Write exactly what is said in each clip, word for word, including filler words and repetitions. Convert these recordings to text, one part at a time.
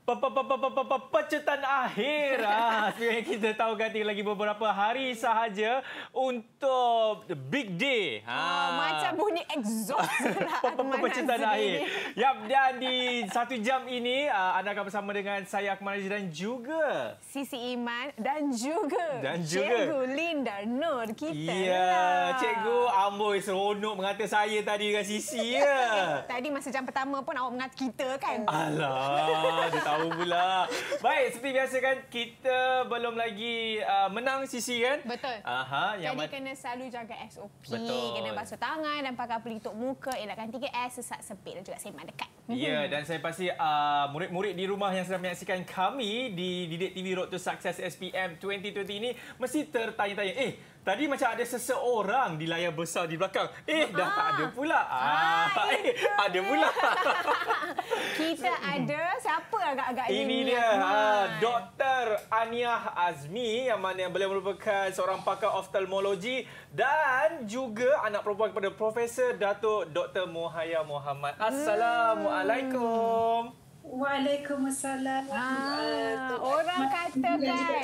Penceritaan akhir. Ah, seperti yang kita tahu kan tinggal lagi beberapa hari sahaja untuk the big day. Ha. Oh, macam bunyi exhaust lah. Penceritaan akhir. Yap, dan di satu jam ini anda akan bersama dengan saya Akmal Aziz dan juga Sisi Iman dan juga dan juga Cikgu Linda Nur kita. Ya, lah. Cikgu amboi seronok mengata saya tadi dengan Sisi ya. Tadi masa jam pertama pun awak mengata kita kan. Alah, dia tahu pula. Baik, seperti biasa kan kita belum lagi uh, menang Sisi kan? Betul. Aha, yang jadi kena selalu jaga S O P. Betul. Kena basuh tangan dan pakai pelitup muka, elakkan tiga S, sesak sempit dan juga sembang dekat. Ya, dan saya pasti uh, murid-murid di rumah yang sedang menyaksikan kami di Didik T V Road to Success S P M dua ribu dua puluh ini mesti tertanya-tanya, eh, tadi macam ada seseorang di layar besar di belakang. Eh, dah tak ada pula. Ah, ah eh, ada pula. Kita ada siapa agak-agak ini? Ini dia, ha, Doktor Aniah Azmi yang mana beliau merupakan seorang pakar oftalmologi dan juga anak perempuan kepada Profesor Datuk Doktor Mohaya Muhammad. Assalamualaikum. Waalaikumsalam. Ah, orang kata kan.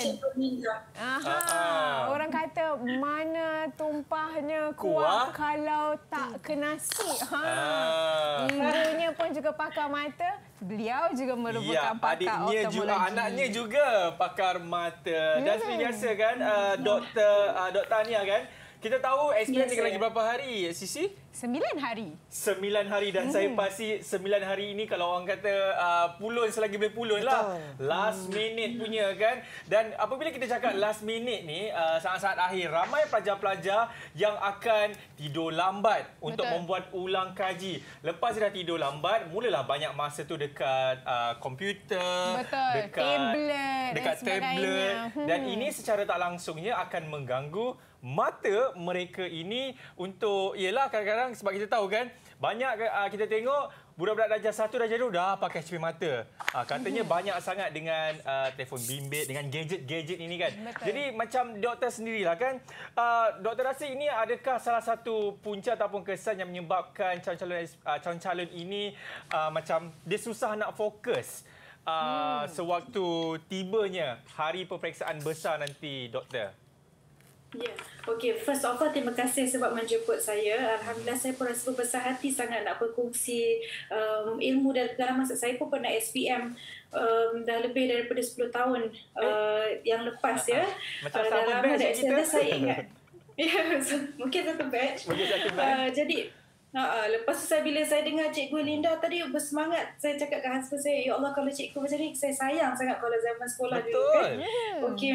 Aha, ah. Orang kata mana tumpahnya kuah, kuah kalau tak ke nasi. Ha. Ah. Ibunya pun juga pakar mata. Beliau juga merupakan ya, pakar adiknya oftalmologi. juga, anaknya juga pakar mata. Dan seperti biasa kan, uh, Doktor uh, Doktor Ania kan, kita tahu S P M tinggal lagi berapa hari, Sisi? Sembilan hari. Sembilan hari dan hmm. saya pasti sembilan hari ini kalau orang kata uh, pulun selagi boleh pulun lah. Last minute punya kan. Dan apabila kita cakap last minute ni, uh, saat-saat akhir, ramai pelajar-pelajar yang akan tidur lambat untuk Betul. membuat ulang kaji. Lepas dah tidur lambat, mulalah banyak masa tu dekat uh, komputer, Betul. dekat tablet, dekat dan tablet. Hmm. Dan ini secara tak langsungnya akan mengganggu mata mereka ini untuk, ialah kadang-kadang sebab kita tahu kan, banyak uh, kita tengok budak-budak darjah satu, darjah dua dah pakai cermin mata. Uh, katanya mm-hmm. banyak sangat dengan uh, telefon bimbit, dengan gadget-gadget ini kan. Betul. Jadi macam doktor sendirilah kan, uh, doktor rasa ini adakah salah satu punca ataupun kesan yang menyebabkan calon-calon uh, calon-calon ini uh, macam dia susah nak fokus uh, hmm. sewaktu tibanya hari peperiksaan besar nanti, doktor? Ya, yeah. Okey. First of all, terima kasih sebab menjemput saya. Alhamdulillah, saya pun rasa berbesar hati sangat nak berkongsi um, ilmu dan pengalaman. Saya pun pernah S P M um, dah lebih daripada sepuluh tahun uh, yang lepas ya. Macam uh, sama batch kita. Saya ingat. Ya, mungkin satu batch. Mungkin satu batch. Uh, jadi Ha, lepas tu saya bila saya dengar Cikgu Linda tadi bersemangat, saya cakap ke husband saya, ya Allah, kalau cikgu macam ni, saya sayang sangat kalau zaman sekolah Betul. dulu kan. Okey.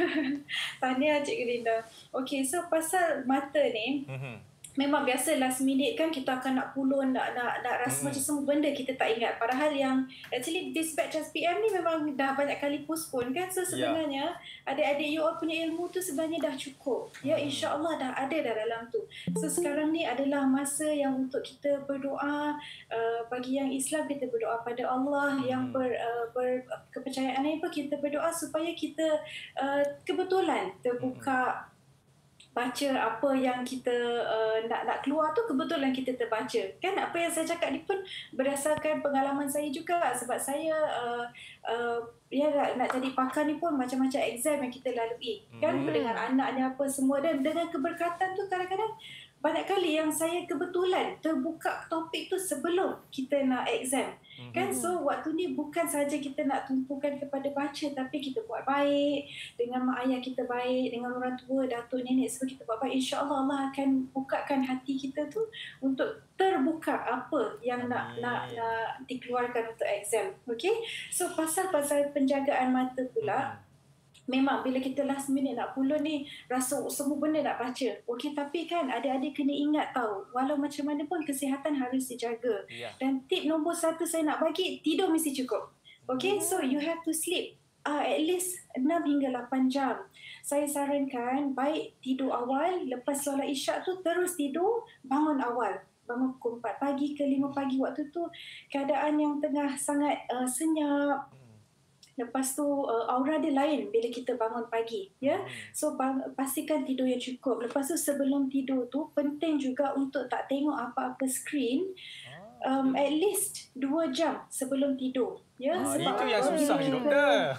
Tahniah Cikgu Linda. Okey, so pasal mata ni, mm-hmm. memang biasa last minute kan kita akan nak pulun, nak nak nak rasa hmm. macam semua benda kita tak ingat. Padahal yang actually this batch S P M ni memang dah banyak kali postpone kan. So sebenarnya yeah. adik-adik you all punya ilmu tu sebenarnya dah cukup. Ya, insya-Allah dah ada dah dalam tu. So sekarang ni adalah masa yang untuk kita berdoa. Uh, bagi yang Islam kita berdoa pada Allah, hmm. yang ber, uh, ber kepercayaan lain pun kita berdoa supaya kita uh, kebetulan terbuka hmm. baca apa yang kita uh, nak nak keluar tu, kebetulan kita terbaca. Kan apa yang saya cakap ni pun berdasarkan pengalaman saya juga, sebab saya uh, uh, ya nak, nak jadi pakar ni pun macam-macam exam yang kita lalui. Kan hmm. dengan anaknya apa semua, dan dengan keberkatan tu kadang-kadang banyak kali yang saya kebetulan terbuka topik tu sebelum kita nak exam. Mm-hmm. Kan, so waktu ni bukan saja kita nak tumpukan kepada baca, tapi kita buat baik dengan mak ayah kita, baik dengan orang tua, datuk, nenek, semua kita buat baik. InsyaAllah Allah akan bukakan hati kita tu untuk terbuka apa yang nak mm. nak nak dikeluarkan untuk exam. Okay, so pasal-pasal penjagaan mata pula, mm. memang bila kita last minute nak pulun ni, rasa semua benda nak baca. Okey, tapi kan adik-adik kena ingat tahu, walau macam mana pun kesihatan harus dijaga. Yeah. Dan tip nombor satu saya nak bagi, tidur mesti cukup. Okey, mm. so you have to sleep uh, at least enam hingga lapan jam. Saya sarankan baik tidur awal, lepas solat isyak tu terus tidur, bangun awal. Bangun pukul empat pagi ke lima pagi, waktu tu keadaan yang tengah sangat uh, senyap. Lepas tu uh, aura dia lain bila kita bangun pagi, ya. So bang, pastikan tidur yang cukup. Lepas tu sebelum tidur tu penting juga untuk tak tengok apa-apa skrin um, at least dua jam sebelum tidur. Ya, ah, sebab itu yang susah ni, doktor.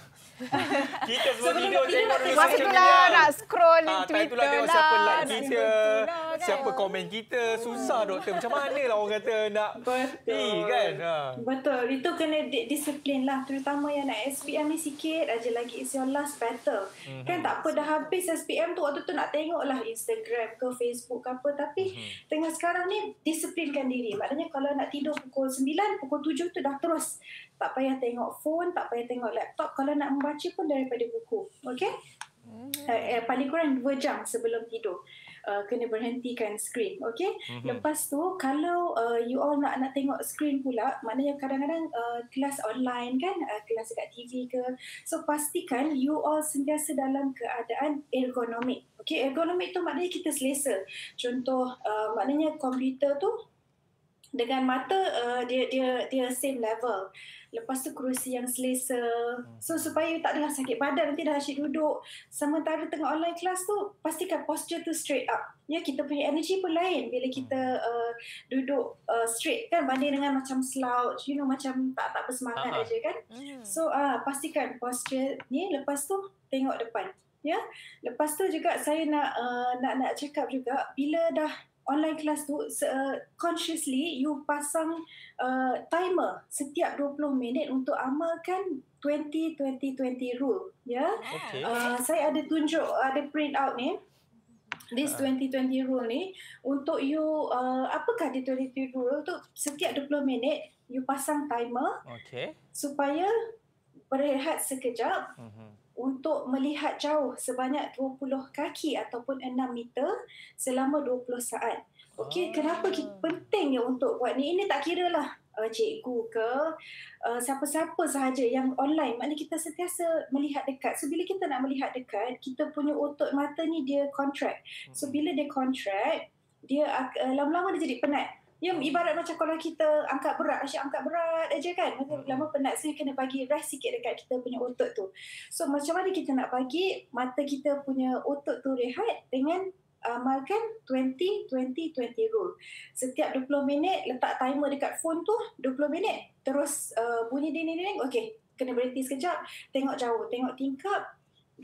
Kita sebelum tidur tengok dulu masa social itulah media. nak scroll Ah, Twitter itulah tengok lah, siapa like nak kita, kan? siapa komen kita. Susah, doktor. Macam mana lah orang kata nak... Betul. Eh, kan? Ha. Betul. Itu kena di- disiplin lah. Terutama yang nak S P M ni sikit aja lagi. It's your last battle. Mm-hmm. Kan tak apa dah habis S P M tu. Waktu tu nak tengok lah Instagram ke Facebook ke apa. Tapi mm-hmm. tengah sekarang ni disiplinkan diri. Maknanya kalau nak tidur pukul sembilan, pukul tujuh tu dah terus. Tak payah tengok phone, tak payah tengok laptop. Kalau nak membaca pun daripada buku. Okay? Mm-hmm. Uh, eh, paling kurang dua jam sebelum tidur. Uh, kena berhentikan skrin, okey? Mm-hmm. Lepas tu kalau uh, you all nak nak tengok skrin pula, maknanya kadang-kadang uh, kelas online kan, uh, kelas dekat T V ke. So pastikan you all sentiasa dalam keadaan ergonomik. Okey, ergonomik tu maknanya kita selesa. Contoh uh, maknanya komputer tu dengan mata uh, dia dia dia same level. Lepas tu kerusi yang selesa. So supaya tak adalah sakit badan nanti dah asyik duduk. Sementara tengah online class tu pastikan posture tu straight up. Ya, kita punya energy pun lain bila kita uh, duduk uh, straight kan, banding dengan macam slouch, you know, macam tak tak bersemangat uh-huh. aja kan. So uh, pastikan posture ni. Lepas tu tengok depan. Ya. Lepas tu juga saya nak uh, nak nak cakap juga bila dah online class tu uh, consciously you pasang uh, timer setiap dua puluh minit untuk amalkan twenty twenty twenty rule, ya. Okay. Uh, saya ada tunjuk, ada print out ni. This twenty twenty rule ni untuk you uh, apakah di twenty twenty rule tu, setiap dua puluh minit you pasang timer. Okay. Supaya berehat sekejap. Uh-huh. Untuk melihat jauh sebanyak dua puluh kaki ataupun enam meter selama dua puluh saat. Okey, ah. Kenapa pentingnya untuk buat ni? Ini tak kira lah uh, cikgu ke, uh, siapa-siapa sahaja yang online. Maknanya kita sentiasa melihat dekat. So, bila kita nak melihat dekat, kita punya otot mata ni dia contract. So, bila dia contract, dia uh, lama-lama dia jadi penat. Ya, ibarat macam kalau kita angkat berat, asyik angkat berat aja kan. Lama penat, so kena bagi rest sikit dekat kita punya otot tu. So macam mana kita nak bagi mata kita punya otot tu rehat dengan amalkan twenty twenty twenty rule. Setiap dua puluh minit letak timer dekat phone tu, dua puluh minit. Terus uh, bunyi ding-ding-ding, okey. Kena berhenti sekejap, tengok jauh, tengok tingkap,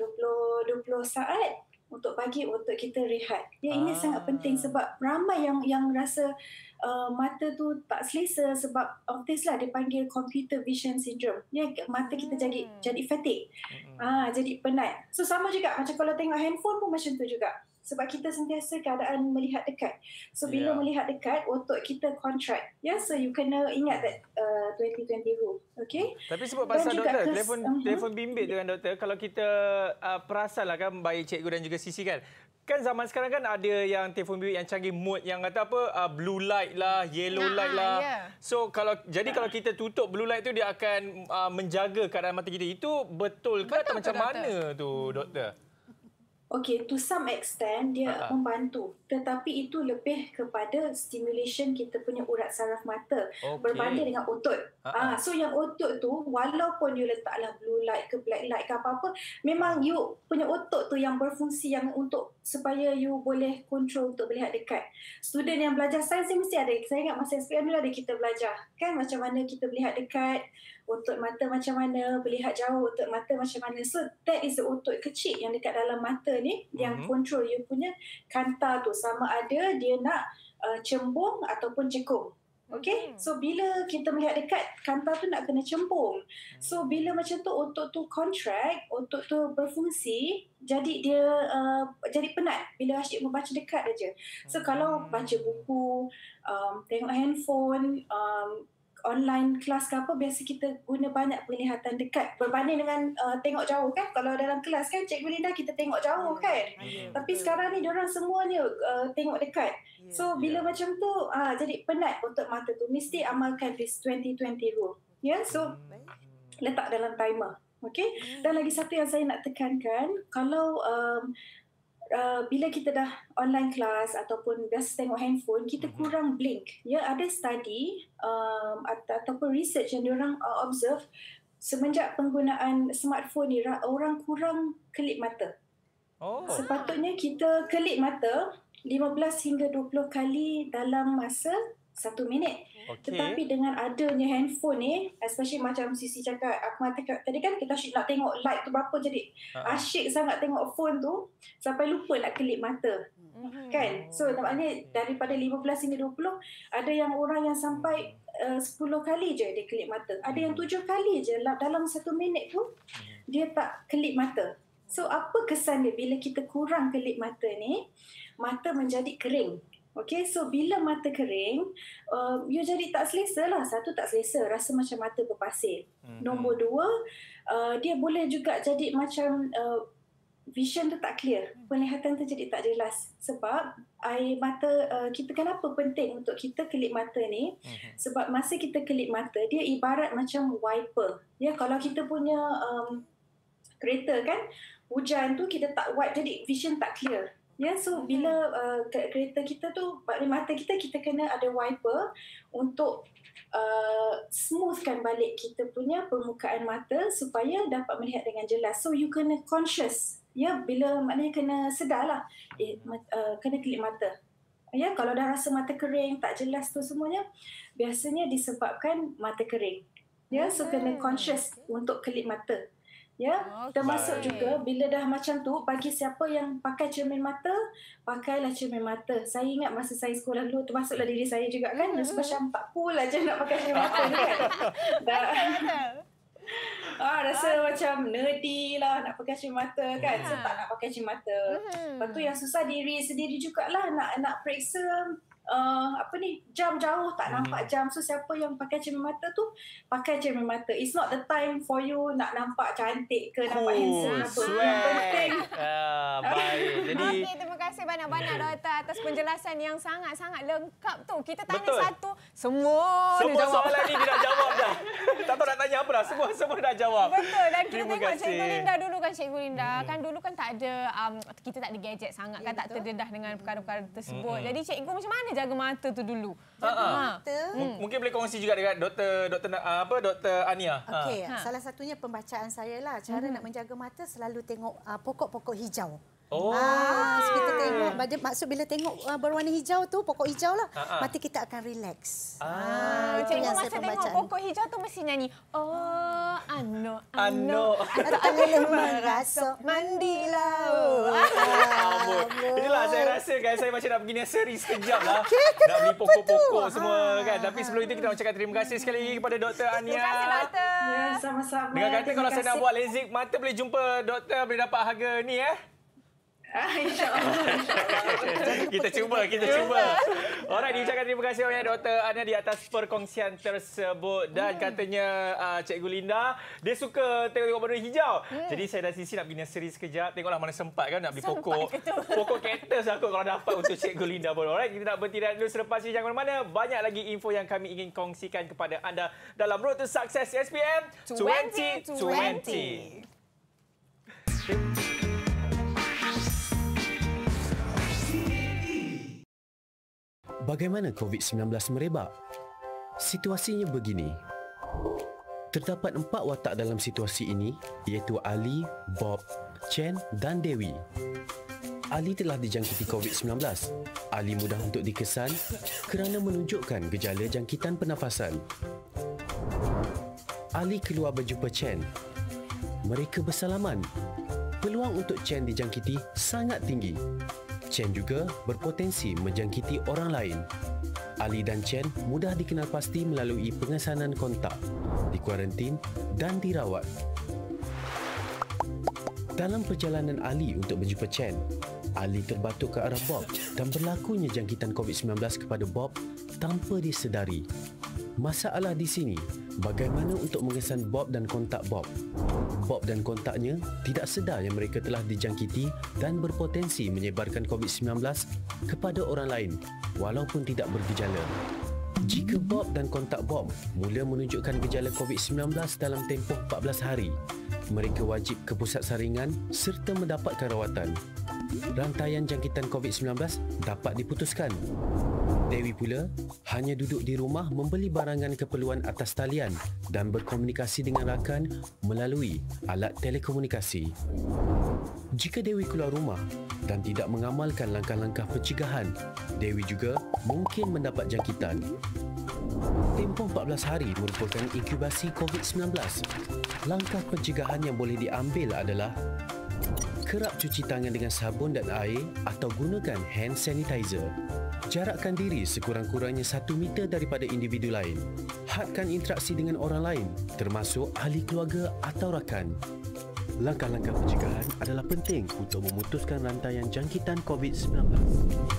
dua puluh saat. Untuk bagi otot kita rehat. Ya, ini ah. sangat penting sebab ramai yang yang rasa uh, mata tu tak selesa sebab of this lah dia panggil computer vision syndrome. Ya, mata kita hmm. jadi jadi fatigue. Hmm. Ah, jadi penat. So sama juga macam kalau tengok handphone pun macam tu juga. Sebab kita sentiasa keadaan melihat dekat. So bila yeah. melihat dekat, otot kita contract. Ya, yeah? So you kena ingat that uh, twenty twenty rule. Okay? Tapi sebab pasal doktor, kes, telefon uh-huh. telefon bimbit tu kan doktor, kalau kita uh, perasan lah kan, baik cikgu dan juga Sisi kan, kan zaman sekarang kan ada yang telefon bimbit yang canggih mode yang kata apa, uh, blue light lah, yellow nah, light lah. Yeah. So kalau jadi kalau kita tutup blue light tu dia akan uh, menjaga keadaan mata kita. Itu betul ke atau macam doktor? Mana tu doktor? Okey, to some extent dia uh-huh. membantu. Tetapi itu lebih kepada stimulation kita punya urat saraf mata okay. berbanding dengan otot. Uh-huh. Ah, so yang otot tu walaupun you letaklah blue light ke black light ke apa-apa, memang you punya otot tu yang berfungsi yang untuk supaya you boleh control untuk melihat dekat. Student yang belajar sains mesti ada. Saya ingat masa S P M dulu ada kita belajar kan macam mana kita melihat dekat, otot mata macam mana, melihat jauh otot mata macam mana. So that is the otot kecil yang dekat dalam mata ni mm-hmm. yang control you punya kanta tu, sama ada dia nak uh, cembung ataupun cekung. Okay, so bila kita melihat dekat, kanta tu nak kena cembung. So bila macam tu otot tu contract, otot tu berfungsi, jadi dia uh, jadi penat bila asyik membaca dekat aja. So kalau baca buku, um, tengok handphone, um, online kelas ke apa, biasa kita guna banyak penglihatan dekat berbanding dengan uh, tengok jauh kan. Kalau dalam kelas kan Cikgu Linda kita tengok jauh kan. Yeah, tapi betul. Sekarang ni diorang semuanya uh, tengok dekat. Yeah, so bila yeah. macam tu uh, jadi penat otot mata tu, mesti amalkan this twenty twenty rule. Ya, yeah? So letak dalam timer. Okay. Dan lagi satu yang saya nak tekankan, kalau um, Uh, bila kita dah online class ataupun biasa tengok handphone, kita kurang blink. Ya, ada study um, atau, ataupun research yang diorang uh, observe semenjak penggunaan smartphone ni, orang kurang kelip mata. Oh. Sepatutnya kita kelip mata lima belas hingga dua puluh kali dalam masa satu minit. Okay. Tetapi dengan adanya handphone ni, especially macam Sisi cakap, aku mengatakan tadi kan kita asyik nak tengok light tu berapa, jadi uh-huh. asyik sangat tengok phone tu sampai lupa nak kelip mata. Uh-huh. Kan? So maknanya daripada lima belas hingga dua puluh, ada yang orang yang sampai uh, sepuluh kali je dia kelip mata. Ada yang tujuh kali je dalam satu minit tu dia tak kelip mata. So apa kesan dia bila kita kurang kelip mata ni? Mata menjadi kering. Okay, so bila mata kering, uh, you jadi tak selesa lah. Satu, tak selesa, rasa macam mata berpasir. Mm-hmm. Nombor dua, uh, dia boleh juga jadi macam uh, vision tu tak clear. Penglihatan tu jadi tak jelas. Sebab air mata, uh, kita kenapa penting untuk kita kelip mata ni? Mm-hmm. Sebab masa kita kelip mata, dia ibarat macam wiper. Ya, kalau kita punya um, kereta kan, hujan tu kita tak wipe, jadi vision tak clear. Ya, so bila uh, kereta kita tu, mata kita, kita kena ada wiper untuk uh, smoothkan balik kita punya permukaan mata supaya dapat melihat dengan jelas. So you kena conscious, ya, bila maknanya kena sedar lah, eh, uh, kena kelip mata. Ya, kalau dah rasa mata kering, tak jelas tu semuanya, biasanya disebabkan mata kering. Ya, so kena conscious untuk kelip mata. Ya, okay. Termasuk juga bila dah macam tu, bagi siapa yang pakai cermin mata, pakailah cermin mata. Saya ingat masa saya sekolah dulu, termasuklah diri saya juga kan, mm-hmm. macam tak cool aja nak pakai cermin mata ni kan. Dah, ah, rasa macam nerdy lah nak pakai cermin mata kan, so tak nak pakai cermin mata. Mm-hmm. Lepas tu yang susah diri sendiri jugalah nak nak periksa Uh, apa ni, jam jauh tak nampak jam. So siapa yang pakai cermin mata tu, pakai cermin mata. It's not the time for you nak nampak cantik ke, nampak oh, handsome apa. Yang penting. Uh, baik. Jadi okay, terima kasih banyak-banyak doktor atas penjelasan yang sangat-sangat lengkap tu. Kita tanya betul. satu, semua Semua dia jawab. soalan ni dia dah jawab dah. Tak tahu nak tanya apa dah. Semua semua dah jawab. Betul. Dan kita terima tengok kasih. Cikgu Linda dulu kan, Cikgu Linda. Hmm. Kan dulu kan tak ada, um, kita tak ada gadget sangat kan, ya, tak terdedah dengan perkara-perkara tersebut. Hmm. Jadi cikgu macam mana jaga mata tu dulu? Jaga ha. mata. Hmm. Mungkin boleh kongsi juga dengan doktor doktor apa doktor Ania. Okey, ha. salah satunya pembacaan saya lah. Cara hmm. nak menjaga mata, selalu tengok uh, pokok-pokok hijau. Oh, ah, okay. Kita tengok, maksud bila tengok uh, berwarna hijau tu, pokok hijau lah, ha-ha. mata kita akan relax. Ah, ah, cikgu masa tengok pokok hijau tu mesti nyanyi, oh, ano, ano, atau alele merasa mandilah. Oh, inilah saya rasa kan, saya macam nak pergi nursery sekejap lah. Okay, nak beli pokok-pokok semua kan. Tapi sebelum itu kita nak ucapkan terima kasih sekali lagi kepada Doktor Ania. Terima kasih doktor. Ya, sama-sama. Dengan kata kalau saya nak buat lasik mata, boleh jumpa doktor, boleh dapat harga ni eh. Ah, InsyaAllah. kita cuba, kita cuba. Alright, diucapkan terima kasih banyak Doktor Ania di atas perkongsian tersebut. Dan hmm. katanya uh, Cikgu Linda, dia suka tengok-tengok berwarna hijau. Hmm. Jadi saya dan Sisi nak pergi nursery sekejap. Tengoklah mana sempat kan nak beli sempat pokok. Pokok kaktus aku kalau dapat untuk Cikgu Linda pun. Alright, kita nak berhenti dulu selepas ini. Jangan mana-mana. Banyak lagi info yang kami ingin kongsikan kepada anda dalam Road to Success S P M twenty twenty. Bagaimana COVID sembilan belas merebak? Situasinya begini. Terdapat empat watak dalam situasi ini, iaitu Ali, Bob, Chen dan Dewi. Ali telah dijangkiti COVID sembilan belas. Ali mudah untuk dikesan kerana menunjukkan gejala jangkitan pernafasan. Ali keluar berjumpa Chen. Mereka bersalaman. Peluang untuk Chen dijangkiti sangat tinggi. Chen juga berpotensi menjangkiti orang lain. Ali dan Chen mudah dikenal pasti melalui pengesanan kontak, dikuarantin dan dirawat. Dalam perjalanan Ali untuk berjumpa Chen, Ali terbatuk ke arah Bob dan berlakunya jangkitan COVID sembilan belas kepada Bob tanpa disedari. Masalah di sini, bagaimana untuk mengesan Bob dan kontak Bob? Bob dan kontaknya tidak sedar yang mereka telah dijangkiti dan berpotensi menyebarkan COVID sembilan belas kepada orang lain walaupun tidak bergejala. Jika Bob dan kontak Bob mula menunjukkan gejala COVID sembilan belas dalam tempoh empat belas hari, mereka wajib ke pusat saringan serta mendapatkan rawatan. rantaian jangkitan covid sembilan belas dapat diputuskan. Dewi pula hanya duduk di rumah membeli barangan keperluan atas talian dan berkomunikasi dengan rakan melalui alat telekomunikasi. Jika Dewi keluar rumah dan tidak mengamalkan langkah-langkah pencegahan, Dewi juga mungkin mendapat jangkitan. Tempoh empat belas hari merupakan inkubasi covid sembilan belas. Langkah pencegahan yang boleh diambil adalah kerap cuci tangan dengan sabun dan air atau gunakan hand sanitizer. Jarakkan diri sekurang-kurangnya satu meter daripada individu lain. Hadkan interaksi dengan orang lain, termasuk ahli keluarga atau rakan. Langkah-langkah pencegahan adalah penting untuk memutuskan rantaian jangkitan covid sembilan belas.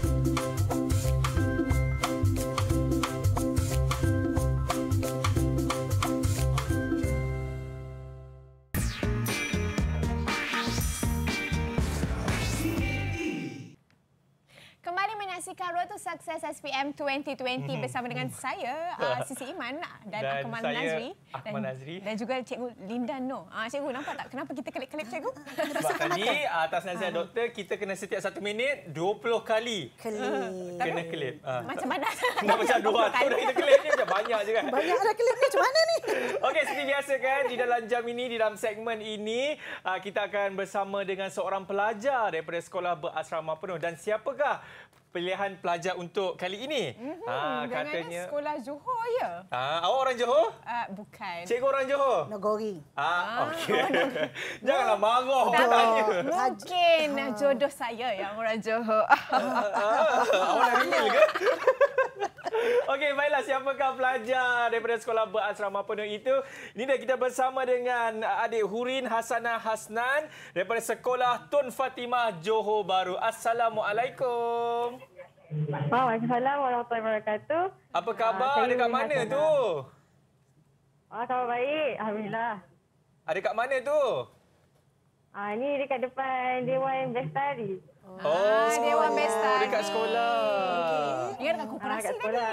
Road to Success S P M dua ribu dua puluh bersama dengan saya, uh, Sisi Iman dan, dan Akmal Nazri. Akmal Nazri. Dan, dan juga Cikgu Linda Noh. Uh, Cikgu, nampak tak kenapa kita kelip-kelip, Cikgu? Sebab tadi atas nasihat doktor, kita kena setiap satu minit dua puluh kali. Kelip. Kena kelip. Uh. Macam mana? Dah macam dua ratus dah kita kelip ni, macam banyak je kan? Banyak dah kelip ni, macam mana ni? Okey, seperti biasa kan, di dalam jam ini, di dalam segmen ini, uh, kita akan bersama dengan seorang pelajar daripada sekolah berasrama penuh. Dan siapakah pilihan pelajar untuk kali ini? Mm-hmm. Ha, katanya sekolah Johor ya? Ha, awak orang Johor? Uh, bukan. Cikgu orang Johor? Nagori. Ah, okey. Janganlah marah awak tanya. Mungkin jodoh saya yang orang Johor. Awak nak real ke? Okey, baiklah, siapakah pelajar daripada sekolah berasrama penuh itu? Ini dah kita bersama dengan adik Hurin Hasanah Hasnan daripada sekolah Tun Fatimah Johor Bahru. Assalamualaikum. Waalaikumsalam warahmatullahi wabarakatuh. Apa khabar? Ada kat mana tu? Ah, khabar baik. Alhamdulillah. Ada kat mana tu? Ah, ni dekat depan Dewan Bestari. Oh, oh Dewan Bestari. Dekat sekolah. Okay. Dia dekat koperasi ah, dekat sekolah.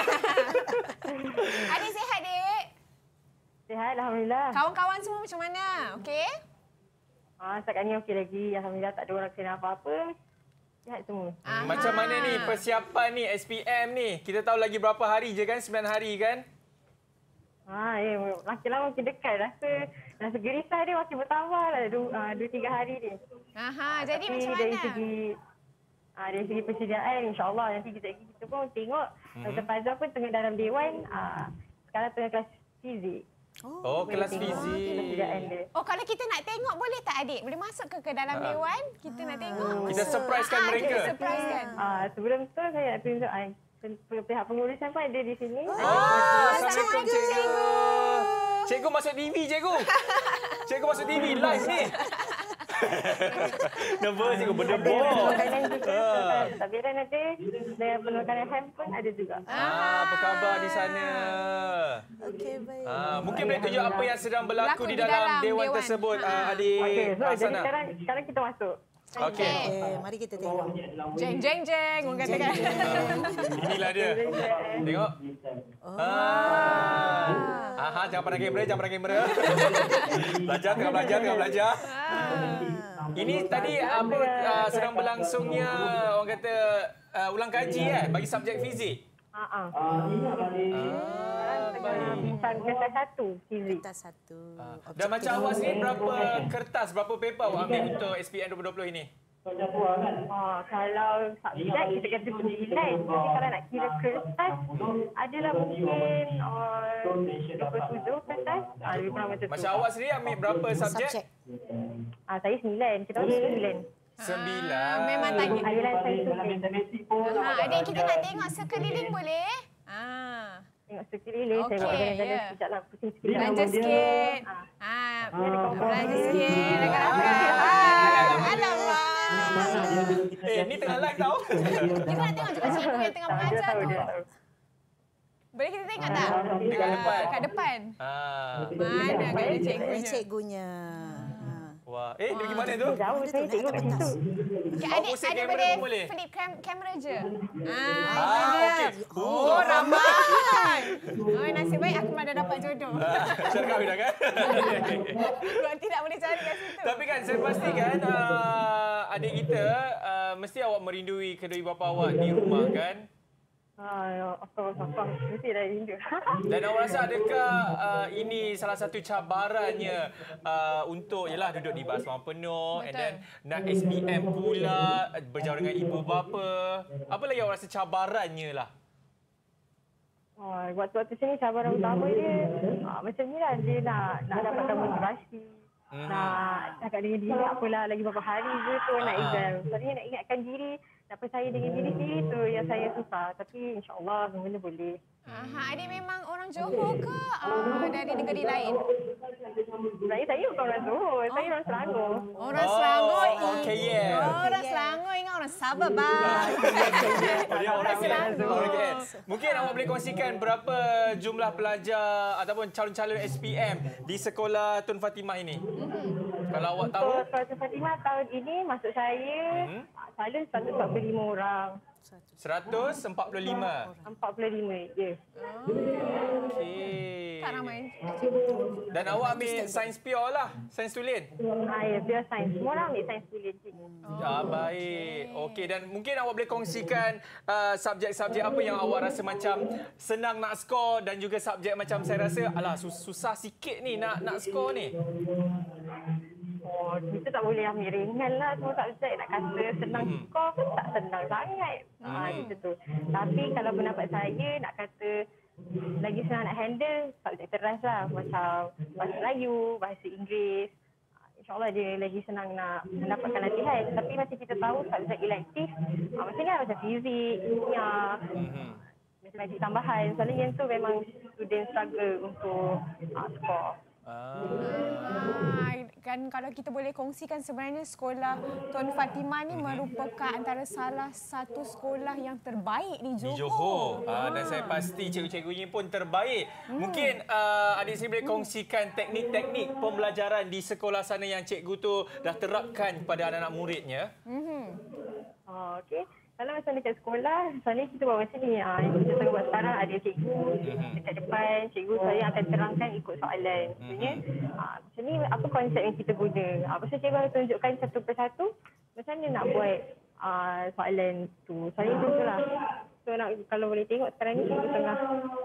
Adik sihat, Dek? Sihat, Alhamdulillah. Kawan-kawan semua macam mana? Okey? Ah, setakat ni okey lagi. Alhamdulillah tak ada orang kena apa-apa. Sihat semua. Aha. Macam mana ni persiapan ni S P M ni? Kita tahu lagi berapa hari je kan? sembilan hari kan? Ha, ya, makin lama makin dekat. Rasa, rasa gerisah dia makin bertambah lah. Dua, uh, dua tiga hari ni. Aha, jadi Tapi macam mana? Dari segi, uh, dari segi persediaan, insyaAllah nanti kita, kita pun tengok. Mm-hmm. Doktor Fazal pun tengah dalam Dewan. Uh, sekarang tengah kelas fizik. Oh, oh kelas fizik. Oh, kalau kita nak tengok boleh tak, adik? Boleh masuk ke, ke dalam ha. Dewan? Kita ha. nak tengok. Kita surprisekan ha, mereka. Kita surprisekan. Uh, sebelum tu saya nak tunjuk uh, pihak pengurusan pun ada di sini. Oh, oh Assalamualaikum, Cikgu. Cikgu. Cikgu masuk T V, Cikgu. Cikgu masuk T V live ni. Nervous, Cikgu berdebur. Makanan juga. Takbiran ada. Dan penukaran handphone ada juga. Ah, apa khabar di sana? Okey, baik. Ah, mungkin boleh tunjuk apa yang sedang berlaku di dalam, di dalam dewan, dewan tersebut, ha. adik. Okey, so Hasanah. jadi sekarang, sekarang kita masuk. Okey. Okay, mari kita tengok. Jeng jeng jeng, orang katakan. Inilah dia. Tengok. Oh. Ah. Aha, jangan pandang kamera, jangan pandang kamera. Belajar, tengah belajar, tengah belajar. Ah. Ini tadi apa uh, sedang berlangsungnya orang kata uh, ulang kaji eh bagi subjek fizik. Ha ah. Bukan kertas satu, fizik. Kertas satu. Uh, dan macam awak sendiri berapa kertas, berapa paper awak ambil untuk S P M dua ribu dua puluh ini? Oh, kalau subjek kita kata sembilan. Tapi kalau nak kira kertas, adalah mungkin dua puluh tujuh kertas. Ah, lebih kurang macam tu. Macam awak sendiri ambil berapa subjek? Subjek. Ah, saya sembilan. Kita ambil sembilan. Sembilan. Ah, memang tanya. Aliran saya sembilan. Ha, adik kita nak tengok sekeliling boleh? Ah. Tengok sekeliling. Okay, saya buat jalan-jalan yeah. sekejap lah. Pusing sekejap. Belanja sikit. Ha, belanja sikit. Alamak. Eh, ni tengah live tau. Kita nak tengok juga cikgu yang tengah mengajar tu. Boleh kita tengok tak? Dekat depan. Dekat depan. Ah. Mana kan cikgunya? Cikgunya. Wah. Eh, dia pergi mana tu? Jauh saya tengok kat situ. Okay, Oh, adik, pusing adik kamera boleh pun boleh? flip cam kamera je. Ah, Ah, okey. Oh, ramai. Oh, nasib baik aku ada dapat jodoh. Sudah kahwin dah kan? Kalau tidak boleh cari kat situ. Tapi kan saya pastikan uh, adik kita uh, mesti awak merindui kedua ibu bapa awak di rumah kan? Ah, of course, of course. Mesti dah rindu. Dan awak rasa adakah uh, ini salah satu cabarannya uh, untuk yalah duduk di bas ruang penuh and then nak S B M pula, berjauh dengan ibu bapa. Apa lagi awak rasa cabarannya lah? Oh, waktu-waktu sini cabaran utama dia ah, macam ni lah. Dia nak, nak dapatkan motivasi. Hmm. Nak cakap dengan diri apalah lagi beberapa hari je tu nak exam. Soalnya nak ingatkan diri, nak percaya dengan diri sendiri tu yang saya susah. Tapi insyaAllah benda boleh. Aha, adik memang orang Johor ke uh, dari negeri lain? Saya saya bukan orang Johor. Saya orang Selangor. Orang Oh, Selangor. okey, yeah. Orang Selangor ingat orang Sabah, bang. Dia orang Selangor. Orang K L. Mungkin awak boleh kongsikan berapa jumlah pelajar ataupun calon-calon S P M di sekolah Tun Fatimah ini? Mm-hmm. Kalau awak tahu. So, Sekolah Tun Fatimah tahun ini masuk saya mm-hmm. calon seratus empat puluh lima orang. seratus empat puluh lima. empat puluh lima, ya. Okey. Tak ramai. Dan awak ambil sains pure lah, sains tulen. Ha, ya, pure sains. Semua orang ambil sains tulen. Oh. Ah, baik. Okey, dan mungkin awak boleh kongsikan uh, subjek-subjek apa yang awak rasa macam senang nak skor dan juga subjek macam saya rasa alah sus- susah sikit ni nak nak skor ni. Oh, kita tak boleh ambil ringan lah semua subjek. Nak kata senang Hmm. skor pun tak senang sangat. Ha, Hmm. gitu tu. Tapi kalau pendapat saya nak kata lagi senang nak handle subjek keras lah. Macam bahasa Melayu, bahasa Inggeris. InsyaAllah dia lagi senang nak mendapatkan latihan. Tapi macam kita tahu subjek elektif, ha, macam ni lah macam fizik, kimia, Mhm. matematik tambahan. Soalnya yang tu memang student struggle untuk uh, skor. Ah, kan kalau kita boleh kongsikan sebenarnya sekolah Tun Fatimah ni merupakan antara salah satu sekolah yang terbaik di Johor. Di Johor. Ah, dan saya pasti cikgu-cikgunya pun terbaik. Hmm. Mungkin uh, adik saya boleh kongsikan teknik-teknik pembelajaran di sekolah sana yang cikgu tu dah terapkan kepada anak-anak muridnya. Mhm. Oh, okey. Kalau macam dekat sekolah, misalnya kita buat macam ni. Ha, yang kita tengah buat sekarang ada cikgu dekat depan. Cikgu saya akan terangkan ikut soalan. Maksudnya, ha, macam ni apa konsep yang kita guna. Ha, pasal cikgu harus tunjukkan satu persatu macam mana nak buat uh, soalan tu. Saya macam tu lah. So, nak, kalau boleh tengok sekarang ni cikgu tengah.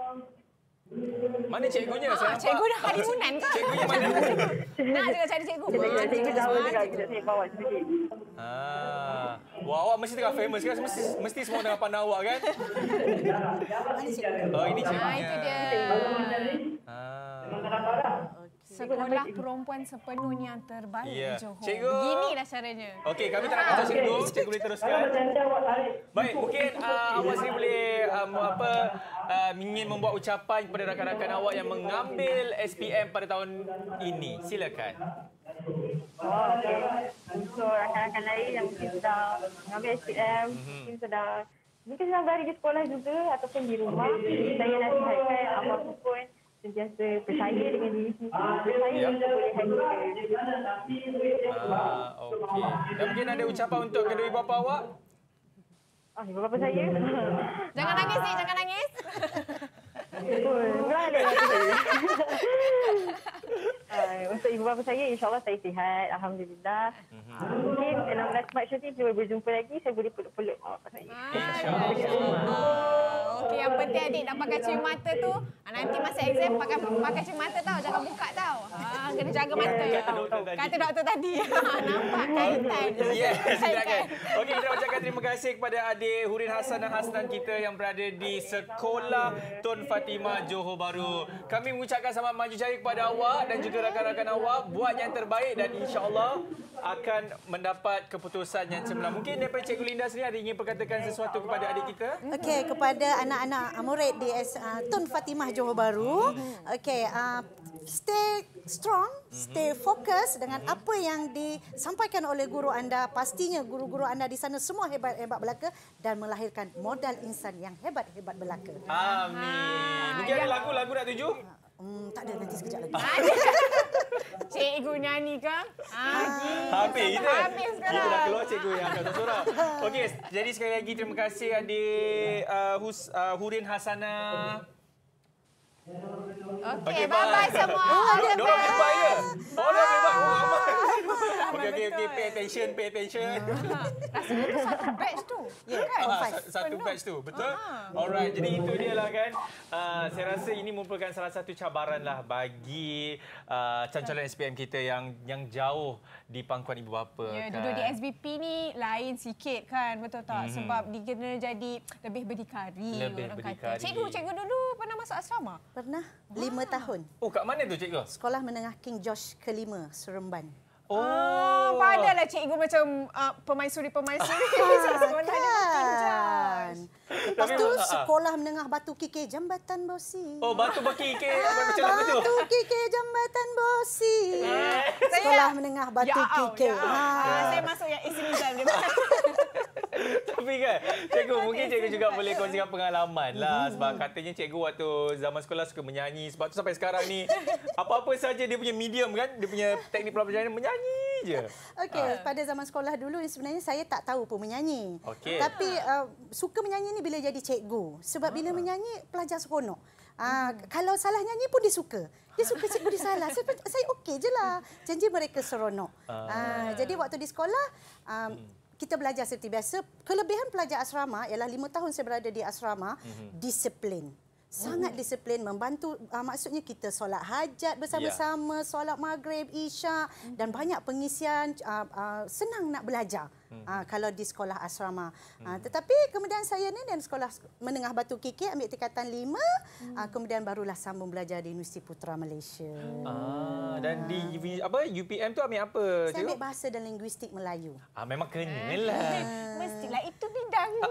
Mana cikgunya? Saya Ah, nampak. cikgu dah harimunan ke? Cikgunya mana? Nak juga cari cikgu. Cikgu, Ah, cikgu jauh semua juga. cikgu. Kita saya bawa sedikit. Ah. Wah, awak mesti tengah famous kan? Mesti, mesti semua tengah pandang awak kan? Oh, ini cikgunya. Ah, itu dia. Ah. Sekolah perempuan sepenuhnya yang terbaik Ya. di Johor. Cikgu. Beginilah caranya. Okey, kami tak nak kacau cikgu. Cikgu boleh teruskan. Baik, mungkin uh, awak sendiri boleh um, apa uh, ingin membuat ucapan kepada rakan-rakan awak yang mengambil S P M pada tahun ini. Silakan. Oh, okey. Untuk rakan-rakan lain yang mungkin sudah mengambil S P M, mm-hmm. mungkin sudah mungkin sedang berada di sekolah juga ataupun di rumah, saya nasihatkan apa pun sentiasa percaya dengan diri sendiri. Percaya Ya. kita boleh handle. Ah, okey. Dan mungkin ada ucapan untuk kedua ibu bapa awak? Ah, ibu bapa saya. Jangan nangis, Dik. Jangan nangis. Oh, murah ada lah saya. Uh, untuk ibu bapa saya, insyaAllah saya sihat. Alhamdulillah. Mhm. Uh, mungkin enam belas Mac nanti kita boleh berjumpa lagi. Saya boleh peluk-peluk mak bapak saya. InsyaAllah. Okey, yang penting adik nak pakai cermin tu. Nanti masa exam pakai pakai cermin tau. Jangan buka tau. Ha, kena jaga mata. Kata doktor tadi. Kata doktor tadi. Nampak kaitan. Yes, silakan. Kaitan. Okey, kita ucapkan terima kasih kepada adik Hurin Hassan dan Hasnan kita yang berada di Sekolah Tun Fatimah Johor Bahru. Kami mengucapkan selamat maju jaya kepada awak dan juga rakan-rakan awak. Buat yang terbaik dan insya-Allah akan mendapat keputusan yang cemerlang. Mungkin daripada Cikgu Linda sendiri ada ingin perkatakan sesuatu kepada adik kita? Okey, kepada anak-anak murid di uh, Tun Fatimah Johor Bahru. Okey, uh, stay strong, stay fokus dengan apa yang disampaikan oleh guru anda. Pastinya guru-guru anda di sana semua hebat-hebat belaka dan melahirkan modal insan yang hebat-hebat belaka. Amin. Mungkin ada lagu-lagu nak tuju? Hmm, tak ada, nanti sekejap lagi. Cik cikgu nyanyi ke? Ah, Habis kita. Habis sekarang. Kita dah keluar cikgu yang angkat seorang. Okey, jadi sekali lagi terima kasih adik uh, Hus, uh, Hurin Hasanah. Okey, bye-bye semua. All the Dua best. bye ya. Oh, dah bye. Okey, okey, okey, pay attention, pay attention. Rasanya tu satu batch tu. Ya kan? Ah, satu batch tu, betul? Alright, jadi itu dia lah kan. Uh, saya rasa ini merupakan salah satu cabaran lah bagi uh, calon-calon S P M kita yang yang jauh di pangkuan ibu bapa. Ya, kan? duduk di S B P ni lain sikit kan, betul tak? Mm-hmm. Sebab dia kena jadi lebih berdikari. Lebih orang berdikari. Kata. Cikgu, cikgu dulu pernah masuk asrama? Pernah lima tahun. Oh, kat mana tu cikgu? Sekolah Menengah King George kelima, Seremban. Oh, Ah, padalah cikgu macam uh, pemaisuri-pemaisuri. Sekolah Kan. Lepas tu Tapi, sekolah menengah Batu Kikir Jambatan Bosi. Oh, Batu Baki ke macam lagu tu. Batu Kikir Jambatan Bosi. Eh. Sekolah menengah Batu Ya, au, Kikir. ya, au. Ah, saya masuk yang isi nizam dia. Tapi kan, cikgu mungkin cikgu juga boleh kongsikan pengalaman lah. Sebab katanya cikgu waktu zaman sekolah suka menyanyi. Sebab tu sampai sekarang ni, apa-apa saja dia punya medium kan, dia punya teknik pelajaran menyanyi je. Okey, pada zaman sekolah dulu sebenarnya saya tak tahu pun menyanyi. Okey. Tapi uh, suka menyanyi ni bila jadi cikgu. Sebab bila menyanyi pelajar seronok. Uh, kalau salah nyanyi pun dia suka. Dia suka cikgu dia salah. Saya, saya okey je lah. Janji mereka seronok. Uh, jadi waktu di sekolah, um, kita belajar seperti biasa. Kelebihan pelajar asrama ialah lima tahun saya berada di asrama, disiplin. Sangat disiplin, membantu, uh, maksudnya kita solat hajat bersama-sama, yeah. solat maghrib, isyak dan banyak pengisian, uh, uh, senang nak belajar uh, kalau di sekolah asrama. Uh, tetapi kemudian saya ni dan sekolah menengah Batu Kikir ambil tingkatan lima, uh, kemudian barulah sambung belajar di Universiti Putra Malaysia. Ah, dan di apa U P M tu ambil apa? Saya cikgu? ambil bahasa dan linguistik Melayu. Ah, memang kenalah. Mestilah itu bidangnya.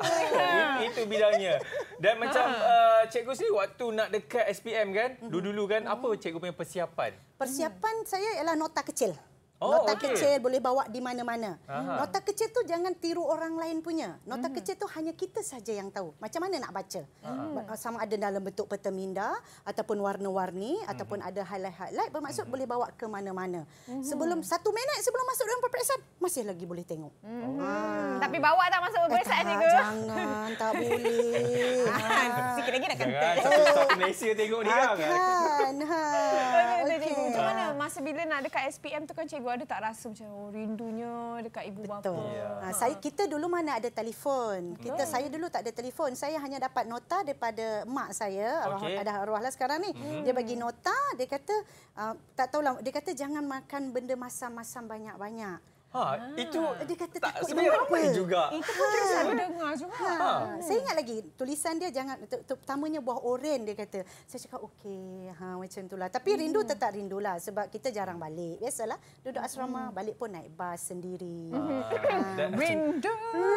Itu bidangnya. Dan macam uh, cikgu sendiri waktu nak dekat S P M kan, dulu-dulu kan, apa cikgu punya persiapan? Persiapan saya ialah nota kecil. Oh, nota okey. kecil boleh bawa di mana-mana. Aha. Nota kecil tu jangan tiru orang lain punya. Nota hmm. kecil tu hanya kita saja yang tahu. Macam mana nak baca? Hmm. Sama ada dalam bentuk peta minda ataupun warna-warni hmm. ataupun ada highlight-highlight, bermaksud hmm. boleh bawa ke mana-mana. Hmm. Sebelum satu minit sebelum masuk dalam peperiksaan masih lagi boleh tengok. Hmm. Ah. Tapi bawa tak masuk peperiksaan Eh, cikgu? tak, jangan, tak boleh. Ah, sikit lagi nak kentut. Jangan satu, satu Malaysia tengok dia kan. Kan. Ha. Okey. Okey. Macam mana masa bila nak dekat S P M tu kan cikgu ada tak rasa macam oh, rindunya dekat ibu bapa? Betul. Ha, saya kita dulu mana ada telefon. Kita saya dulu tak ada telefon. Saya hanya dapat nota daripada mak saya. Arwah, Okey. ada arwahlah sekarang ni. Hmm. Dia bagi nota, dia kata uh, tak tahulah, dia kata jangan makan benda masam-masam banyak-banyak. Ha, itu Dia kata tak, takut sebenarnya lupa. ramai juga. Itu pun kita selalu dengar juga. Ha. Saya ingat lagi tulisan dia jangan terutamanya buah oren dia kata. Saya cakap okey, ha macam itulah. Tapi hmm. rindu tetap rindulah sebab kita jarang balik. Biasalah duduk asrama, hmm. balik pun naik bas sendiri. Ah, dan- Rindu.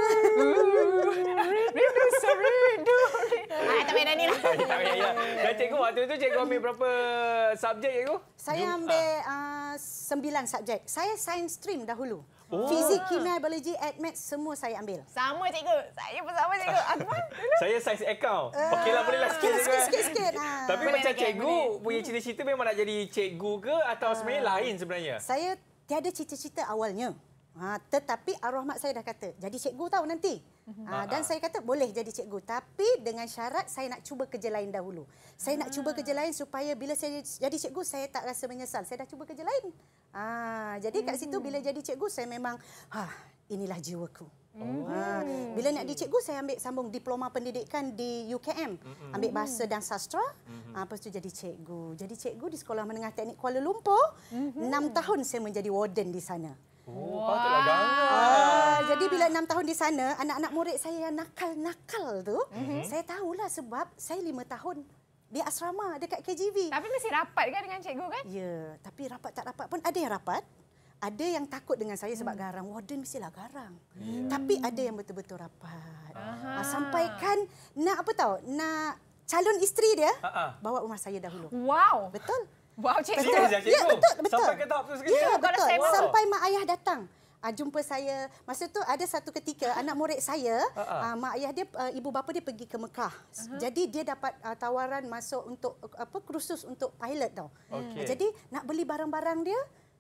Rindu serindu. Ah, tak payah ni lah. Tak payah, ya. Dan cikgu waktu tu cikgu ambil berapa subjek cikgu? Saya Jum- ambil uh, sembilan subjek. Saya science stream dahulu. Oh. Fizik, kimia, biologi, ed, math semua saya ambil. Sama cikgu. Saya pun sama cikgu. Akmal dulu. Saya sains account. Okeylah, bolehlah sikit Sikit, cikgu. sikit, sikit. Ha. Tapi Boleh macam lagi, cikgu boleh. punya cita-cita memang nak jadi cikgu ke atau sebenarnya lain sebenarnya? Saya tiada cita-cita awalnya. Ha, tetapi arwah mak saya dah kata, jadi cikgu tahu nanti. Ha, dan saya kata boleh jadi cikgu. Tapi dengan syarat saya nak cuba kerja lain dahulu. Saya nak cuba kerja lain supaya bila saya jadi cikgu, saya tak rasa menyesal. Saya dah cuba kerja lain. Ha, jadi kat situ bila jadi cikgu, saya memang, ha, inilah jiwaku. Ha, bila nak jadi cikgu, saya ambil sambung diploma pendidikan di U K M. Ambil bahasa dan sastra. Ha, lepas tu jadi cikgu. Jadi cikgu di Sekolah Menengah Teknik Kuala Lumpur. Enam tahun saya menjadi warden di sana. Oh, patutlah bangga. Ah, jadi bila enam tahun di sana, anak-anak murid saya yang nakal-nakal tu, Mhm. saya tahulah sebab saya lima tahun di asrama dekat K G V. Tapi mesti rapat kan dengan cikgu kan? Ya, tapi rapat tak rapat pun ada yang rapat. Ada yang takut dengan saya sebab Hmm. garang. Warden mestilah garang. Tapi ada yang betul-betul rapat. Ah, sampaikan nak apa tahu, nak calon isteri dia Ha-ha. bawa rumah saya dahulu. Wow. Betul? Wow cikgu. Serius dah cikgu? Ya, betul, betul. Sampai ke tahap tu sekali? Ya, Kalau betul. saya masuk- Sampai mak ayah datang. Uh, jumpa saya. Masa tu ada satu ketika anak murid saya, uh, mak ayah dia, uh, ibu bapa dia pergi ke Mekah. Uh-huh. Jadi dia dapat uh, tawaran masuk untuk uh, apa kursus untuk pilot tau. Okey. Uh, jadi nak beli barang-barang dia,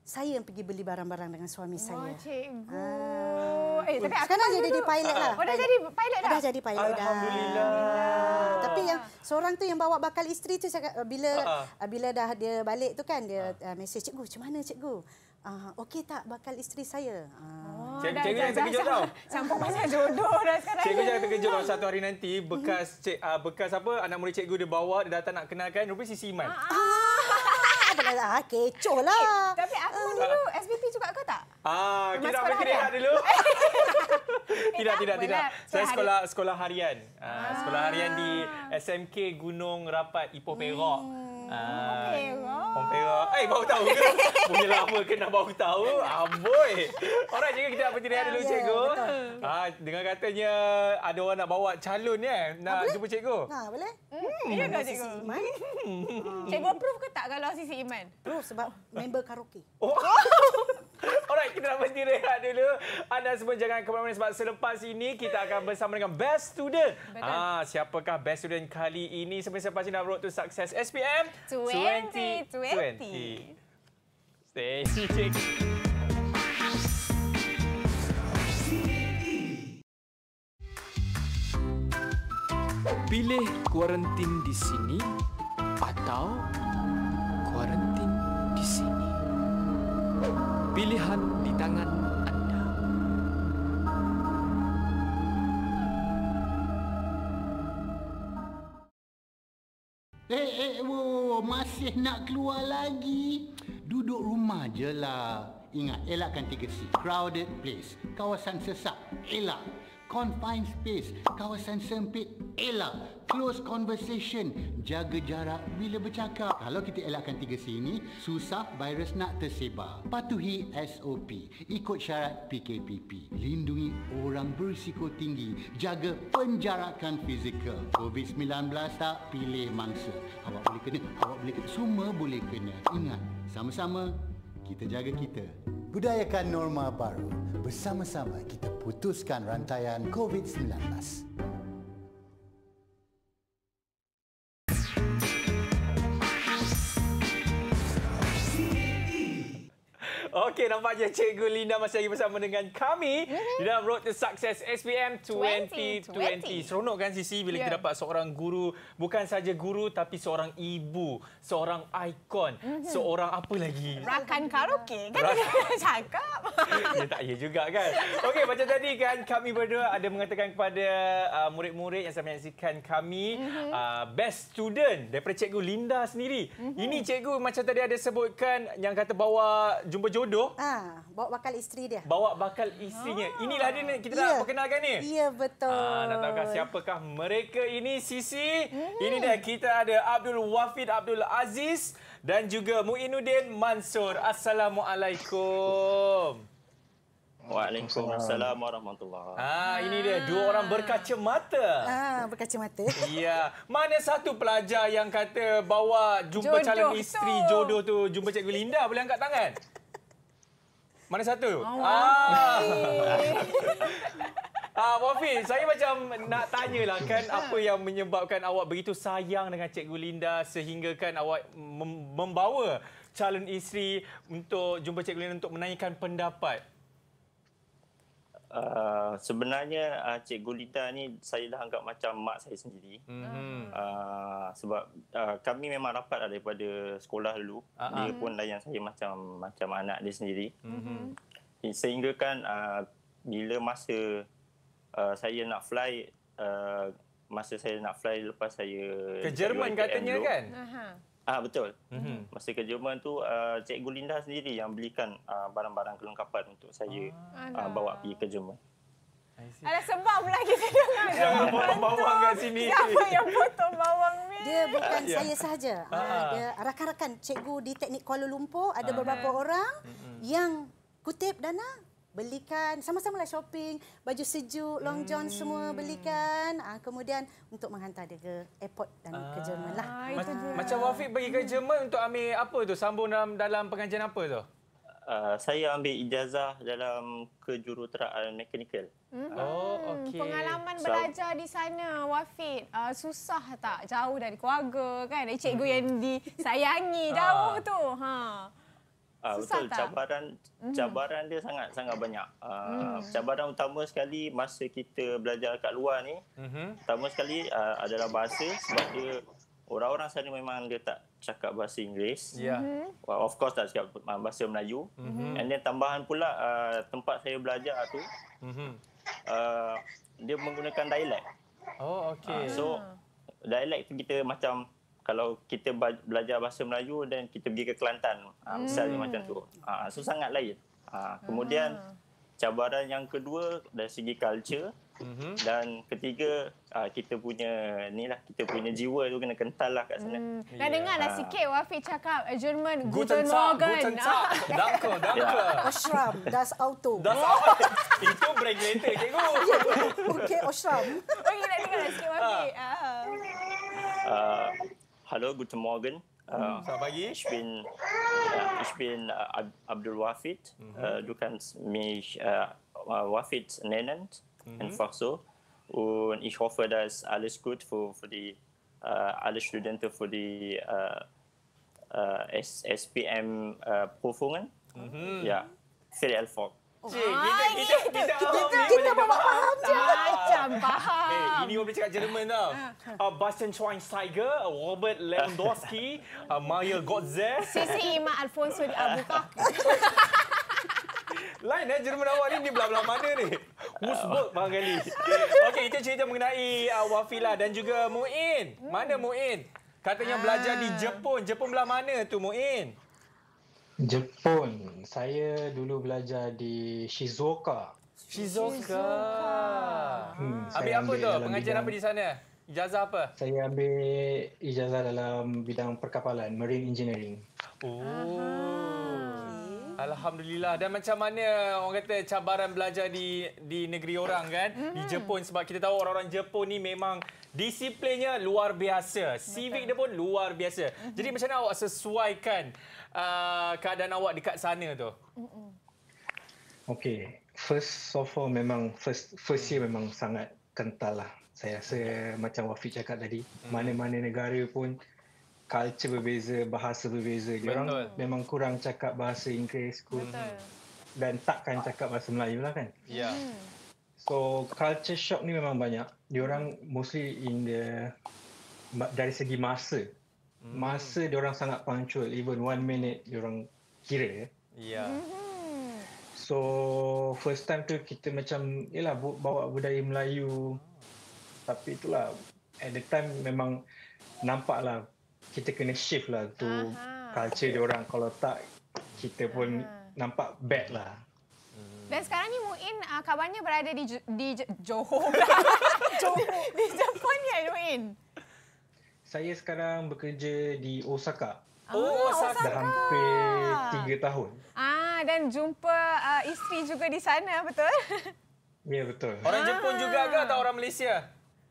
saya yang pergi beli barang-barang dengan suami Wah, saya. cikgu. Ah. Eh, tapi Sekarang jadi di pilot lah. Oh, dah jadi pilot dah? Dah jadi pilot dah. Alhamdulillah. Tapi yang seorang tu yang bawa bakal isteri tu cakap, bila uh-huh. bila dah dia balik tu kan dia uh, mesej, cikgu macam mana cikgu? Uh, okey tak bakal isteri saya? Uh. Oh, Cikgu jangan terkejut tau. Campur pasal jodoh dah sekarang. Cikgu jangan terkejut kalau satu hari nanti bekas cik, uh, bekas apa anak murid cikgu dia bawa, dia datang nak kenalkan, rupanya Sisi Iman. Ah, kecoh lah. Tapi aku dulu S B T juga ke tak? Ah, kita nak sekolah berhenti rehat harian? dulu. tidak, tak tidak, tidak. apalah. Saya Hari- sekolah sekolah harian. Ah, sekolah harian di S M K Gunung Rapat, Ipoh Perak. Ah, Perak. Ipoh Perak. Eh, baru tahu ke? Punya lama kena baru tahu. Amboi. Alright, cikgu, kita nak berhenti rehat dulu, Ya, cikgu. betul. Ah, dengar katanya ada orang nak bawa calon ni eh, nak jumpa cikgu. Ha, boleh? Hmm, ya ke cikgu? Iman? Cikgu approve ke tak kalau Sisi Iman? Terus sebab member karaoke. Oh. Alright, kita nak berhenti rehat dulu. Anda semua jangan ke mana-mana sebab selepas ini kita akan bersama dengan Best Student. Ah, siapakah Best Student kali ini? Sampai selepas ini nak Road to Success S P M twenty twenty. Stay tuned. Pilih kuarantin di sini atau kuarantin di sini. Pilihan di tangan anda. Eh, eh, oh, masih nak keluar lagi? Duduk rumah je lah. Ingat, elakkan tiga C. Crowded place, kawasan sesak, elak. Confined space, kawasan sempit, elak. Close conversation, jaga jarak bila bercakap. Kalau kita elakkan tiga C ini, susah virus nak tersebar. Patuhi S O P, ikut syarat P K P P. Lindungi orang berisiko tinggi, jaga penjarakan fizikal. COVID sembilan belas tak pilih mangsa. Awak boleh kena, awak boleh kena, semua boleh kena. Ingat, sama-sama kita jaga kita. Budayakan norma baru. Bersama-sama kita putuskan rantaian COVID sembilan belas. Okey, nampaknya Cikgu Linda masih lagi bersama dengan kami mm-hmm. di dalam Road to Success S P M twenty twenty. Seronok kan Sisi bila yeah. kita dapat seorang guru, bukan saja guru tapi seorang ibu, seorang ikon, mm-hmm. seorang apa lagi? Rakan karaoke kan Rak- kita cakap. Ya tak ya juga kan. Okey, macam tadi kan kami berdua ada mengatakan kepada uh, murid-murid yang sedang menyaksikan kami mm-hmm. uh, best student daripada Cikgu Linda sendiri. Mm-hmm. Ini cikgu macam tadi ada sebutkan yang kata bawa jumpa jodoh. Ah, bawa bakal isteri dia. Bawa bakal isterinya. Ah. Inilah dia ni kita Ya. nak perkenalkan ni. Ya, betul. Ah, nak tahukah siapakah mereka ini Sisi? Hmm. Ini dia, kita ada Abdul Wafid Abdul Aziz dan juga Muinuddin Mansur. Assalamualaikum. Waalaikumsalam warahmatullahi. Ah, ini dia dua orang berkacamata. Ah, berkacamata. Ya. Mana satu pelajar yang kata bawa jumpa Jodoh calon isteri tu. jodoh tu jumpa Cikgu Linda, boleh angkat tangan? Mana satu? Oh, ah. Ah, Wafid, saya macam nak tanyalah kan apa yang menyebabkan awak begitu sayang dengan Cikgu Linda sehingga kan awak mem- membawa calon isteri untuk jumpa Cikgu Linda untuk menanyakan pendapat. Uh, sebenarnya uh, Cikgu Linda ni saya dah anggap macam mak saya sendiri. Mm-hmm. Uh, sebab uh, kami memang rapat lah daripada sekolah dulu. Uh-huh. Dia pun layan saya macam macam anak dia sendiri. Mm-hmm. Sehingga kan uh, bila masa uh, saya nak fly, uh, masa saya nak fly lepas saya ke Jerman katanya dulu, kan? Aha. Ah betul. Mm-hmm. Masa ke Jerman tu uh, Cikgu Linda sendiri yang belikan uh, barang-barang kelengkapan untuk saya uh, bawa pergi ke Jerman. Alah sebab pula kita dengar. Jangan potong bawang kat sini. Siapa yang potong bawang ni? Dia bukan Ya. saya sahaja. Ah, dia rakan-rakan cikgu di Teknik Kuala Lumpur ada beberapa orang yang kutip dana belikan, sama-sama lah shopping, baju sejuk, long john hmm. semua belikan. Ah, kemudian untuk menghantar dia ke airport dan ah. ke Jerman lah. Ah, Ma- macam Wafid pergi ke Jerman untuk ambil apa tu? Sambung dalam dalam pengajian apa tu? Uh, saya ambil ijazah dalam kejuruteraan mekanikal. Hmm. Oh, okey. Pengalaman belajar di sana, Wafid, uh, susah tak? Jauh dari keluarga kan? Dari cikgu yang disayangi jauh tu. Ha. Ah, betul, cabaran mm-hmm. cabaran dia sangat sangat banyak. Uh, mm. Cabaran utama sekali masa kita belajar kat luar ni, mm-hmm. pertama sekali uh, adalah bahasa, sebab dia orang-orang sana memang dia tak cakap bahasa Inggeris. Yeah. Mm-hmm. Well, of course tak cakap bahasa Melayu. Mm-hmm. And then tambahan pula uh, tempat saya belajar tu, mm-hmm. uh, dia menggunakan dialek. Oh, okey. Uh, so dialek tu kita macam kalau kita belajar bahasa Melayu dan kita pergi ke Kelantan, hmm. misalnya macam tu. Ha, so sangat lain. Ha, kemudian hmm. cabaran yang kedua dari segi culture, hmm. dan ketiga kita punya ni lah, kita punya jiwa tu kena kental lah kat sana. Hmm. Dah dengar lah sikit Wafiq cakap Jerman, Guten Morgen. Guten Tag, danke, danke. Oshram, das Auto. Das Auto. Itu regulator, cikgu. Okey, Oshram. Okey, nak dengar lah sikit Wafiq. Uh, Hallo, guten Morgen. Uh, Selamat pagi. Ich bin, uh, ich bin uh, Abdul Wafid. Mm-hmm. Uh, du kannst mich uh, Wafid nennen, mm-hmm. einfach so. Und ich hoffe, dass alles gut für, für die, uh, alle Studenten für die uh, uh, S P M-Prüfungen. Uh, mm-hmm. Ja, viel Erfolg. Oh, Cik, kita kita kita kita, kita bawa faham je. Macam faham. Eh, ini orang cakap Jerman tau. Uh, Bastian Schweinsteiger, Robert Lewandowski, uh, Mario Götze. Sisi Imam Alfonso di Abu Bakar. Lain eh Jerman awak ni, ni belah-belah mana ni? Wurzburg barangkali. Okey, kita cerita mengenai uh, Wafila dan juga Muin. Mana Muin? Katanya belajar di Jepun. Jepun belah mana tu Muin? Jepun. Saya dulu belajar di Shizuoka. Shizuoka. Hmm, ambil apa tu? Pengajian apa di sana? Ijazah apa? Saya ambil ijazah dalam bidang perkapalan, marine engineering. Oh. Alhamdulillah. Dan macam mana orang kata cabaran belajar di di negeri orang kan? Mm-hmm. Di Jepun, sebab kita tahu orang-orang Jepun ni memang disiplinnya luar biasa. Civic dia pun luar biasa. Mm-hmm. Jadi macam mana awak sesuaikan uh, keadaan awak dekat sana tu? Mm-hmm. Okey, first of all memang first first year memang sangat kental lah. Saya rasa macam Wafiq cakap tadi, mm-hmm. mana-mana negara pun culture berbeza, bahasa berbeza. Diorang memang kurang cakap bahasa Inggeris kot. Dan takkan cakap bahasa Melayu lah kan. Ya. Yeah. So culture shock ni memang banyak. Diorang mostly in the dari segi masa. Masa diorang sangat punctual. Even one minute diorang kira. Ya. Yeah. So first time tu kita macam yalah bawa budaya Melayu. Tapi itulah at the time memang nampaklah kita kena shift lah tu culture dia orang. Kalau tak, kita pun Aha. nampak bad lah. Dan sekarang ni Muin uh, kabarnya berada di di Johor. Johor. Di Jepun ya Muin? Saya sekarang bekerja di Osaka. Oh, Osaka. Dah hampir tiga tahun. Ah, dan jumpa uh, isteri juga di sana, betul? Ya, betul. Orang ah. Jepun juga ke atau orang Malaysia?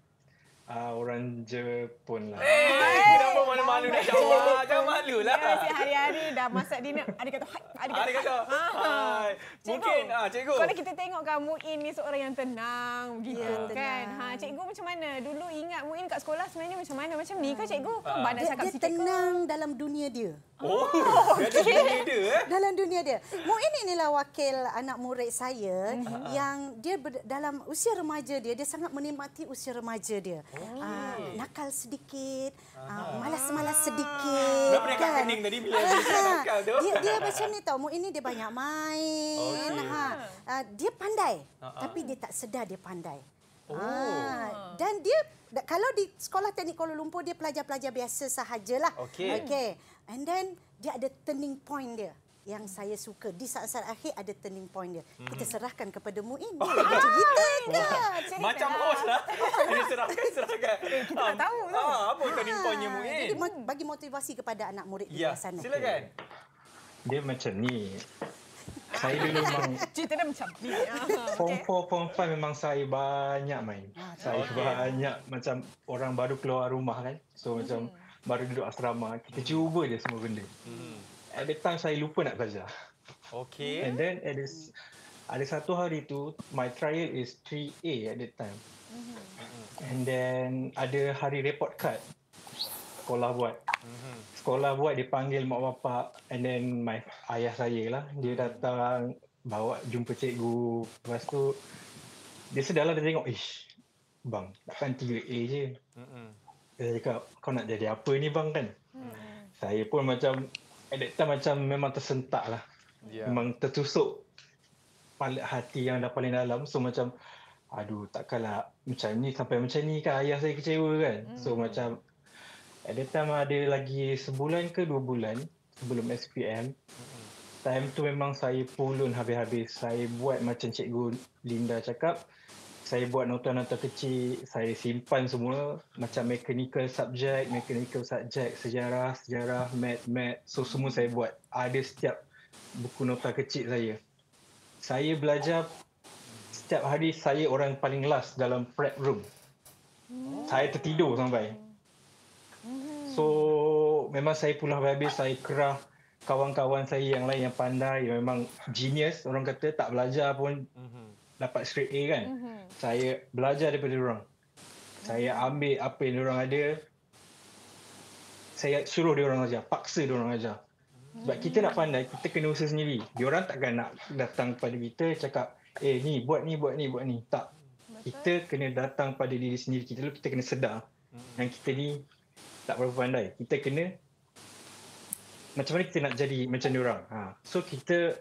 Uh, orang Jepun lah. Eh, hey, kenapa malu-malu nak jawab? Jangan malu lah. Ya, si hari-hari dah masak dinner. Adik kata, hai. Adik kata, Adik kata hai. Mungkin, ah, cikgu. Kalau kita tengok kan, Muin ni seorang yang tenang begitu ya, kan. Ha, cikgu macam mana? Dulu ingat Muin kat sekolah sebenarnya macam mana? Macam ni ke cikgu? Ha. Dia, dia tenang ke? Dalam dunia dia. Oh, oh okay. Dalam dunia dia eh? Dalam dunia dia. Muin inilah wakil anak murid saya hmm. yang dia ber, dalam usia remaja dia, dia sangat menikmati usia remaja dia. Oh. Uh, nakal sedikit, uh, malas-malas sedikit. Kenapa dia kat kening tadi bila dia nakal tu? Dia, dia macam ni tau, Muin ni dia banyak main. Okay. Ha. Uh, dia pandai, uh-huh. tapi dia tak sedar dia pandai. Oh. Uh, dan dia, kalau di sekolah teknik Kuala Lumpur, dia pelajar-pelajar biasa sahajalah. Okey. Okay. And then, dia ada turning point dia. Yang saya suka di saat-saat akhir ada turning point dia. Mm-hmm. Kita serahkan kepada Muin. Dia oh. macam kita ke? Macam host lah. Kita serahkan, serahkan. Eh, kita tak tahu. Ah, apa turning pointnya Muin? Jadi bagi motivasi kepada anak murid di ya, sana. Silakan. Dia macam ni. Saya dulu memang... Cerita dia macam ni. Form four, Form five memang saya banyak main. Ah, saya okay. banyak macam orang baru keluar rumah kan. So hmm. macam baru duduk asrama. Kita cuba je semua benda. Hmm. At the time saya lupa nak belajar. Okay. And then at the, ada satu hari tu, my trial is three A at the time. Mm-hmm. And then ada hari report card sekolah buat. Mm-hmm. sekolah buat, dia panggil mak bapak and then my ayah saya lah. Dia datang bawa jumpa cikgu. Lepas tu dia sedarlah, dia tengok, ish bang, takkan tiga A je. Mm-hmm. Dia cakap, kau nak jadi apa ni bang kan? Mm. Saya pun macam, at that time macam memang tersentak lah. Yeah. Memang tertusuk hati yang dah paling dalam. So macam, aduh takkanlah macam ni sampai macam ni kan, ayah saya kecewa kan. Mm. So macam, at that time ada lagi sebulan ke dua bulan sebelum S P M. Mm-hmm. Time tu memang saya pulun habis-habis. Saya buat macam Cikgu Linda cakap, saya buat nota-nota kecil, saya simpan semua macam mechanical subject, mechanical subject, sejarah, sejarah, math, math. So semua saya buat. Ada setiap buku nota kecil saya. Saya belajar setiap hari, saya orang paling last dalam prep room. Hmm. Saya tertidur sampai. Hmm. So memang saya pulang habis, saya kerah kawan-kawan saya yang lain yang pandai, yang memang genius, orang kata tak belajar pun hmm. dapat straight A kan. Hmm. Saya belajar daripada diorang. Saya ambil apa yang diorang ada, saya suruh diorang ajar, paksa diorang ajar. Sebab kita nak pandai, kita kena usaha sendiri. Diorang takkan nak datang kepada kita cakap, eh ni buat ni, buat ni, buat ni. Tak. Betul. Kita kena datang pada diri sendiri kita dulu, kita kena sedar hmm. yang kita ni tak berapa pandai. Kita kena, macam mana kita nak jadi macam diorang. Ha. So kita,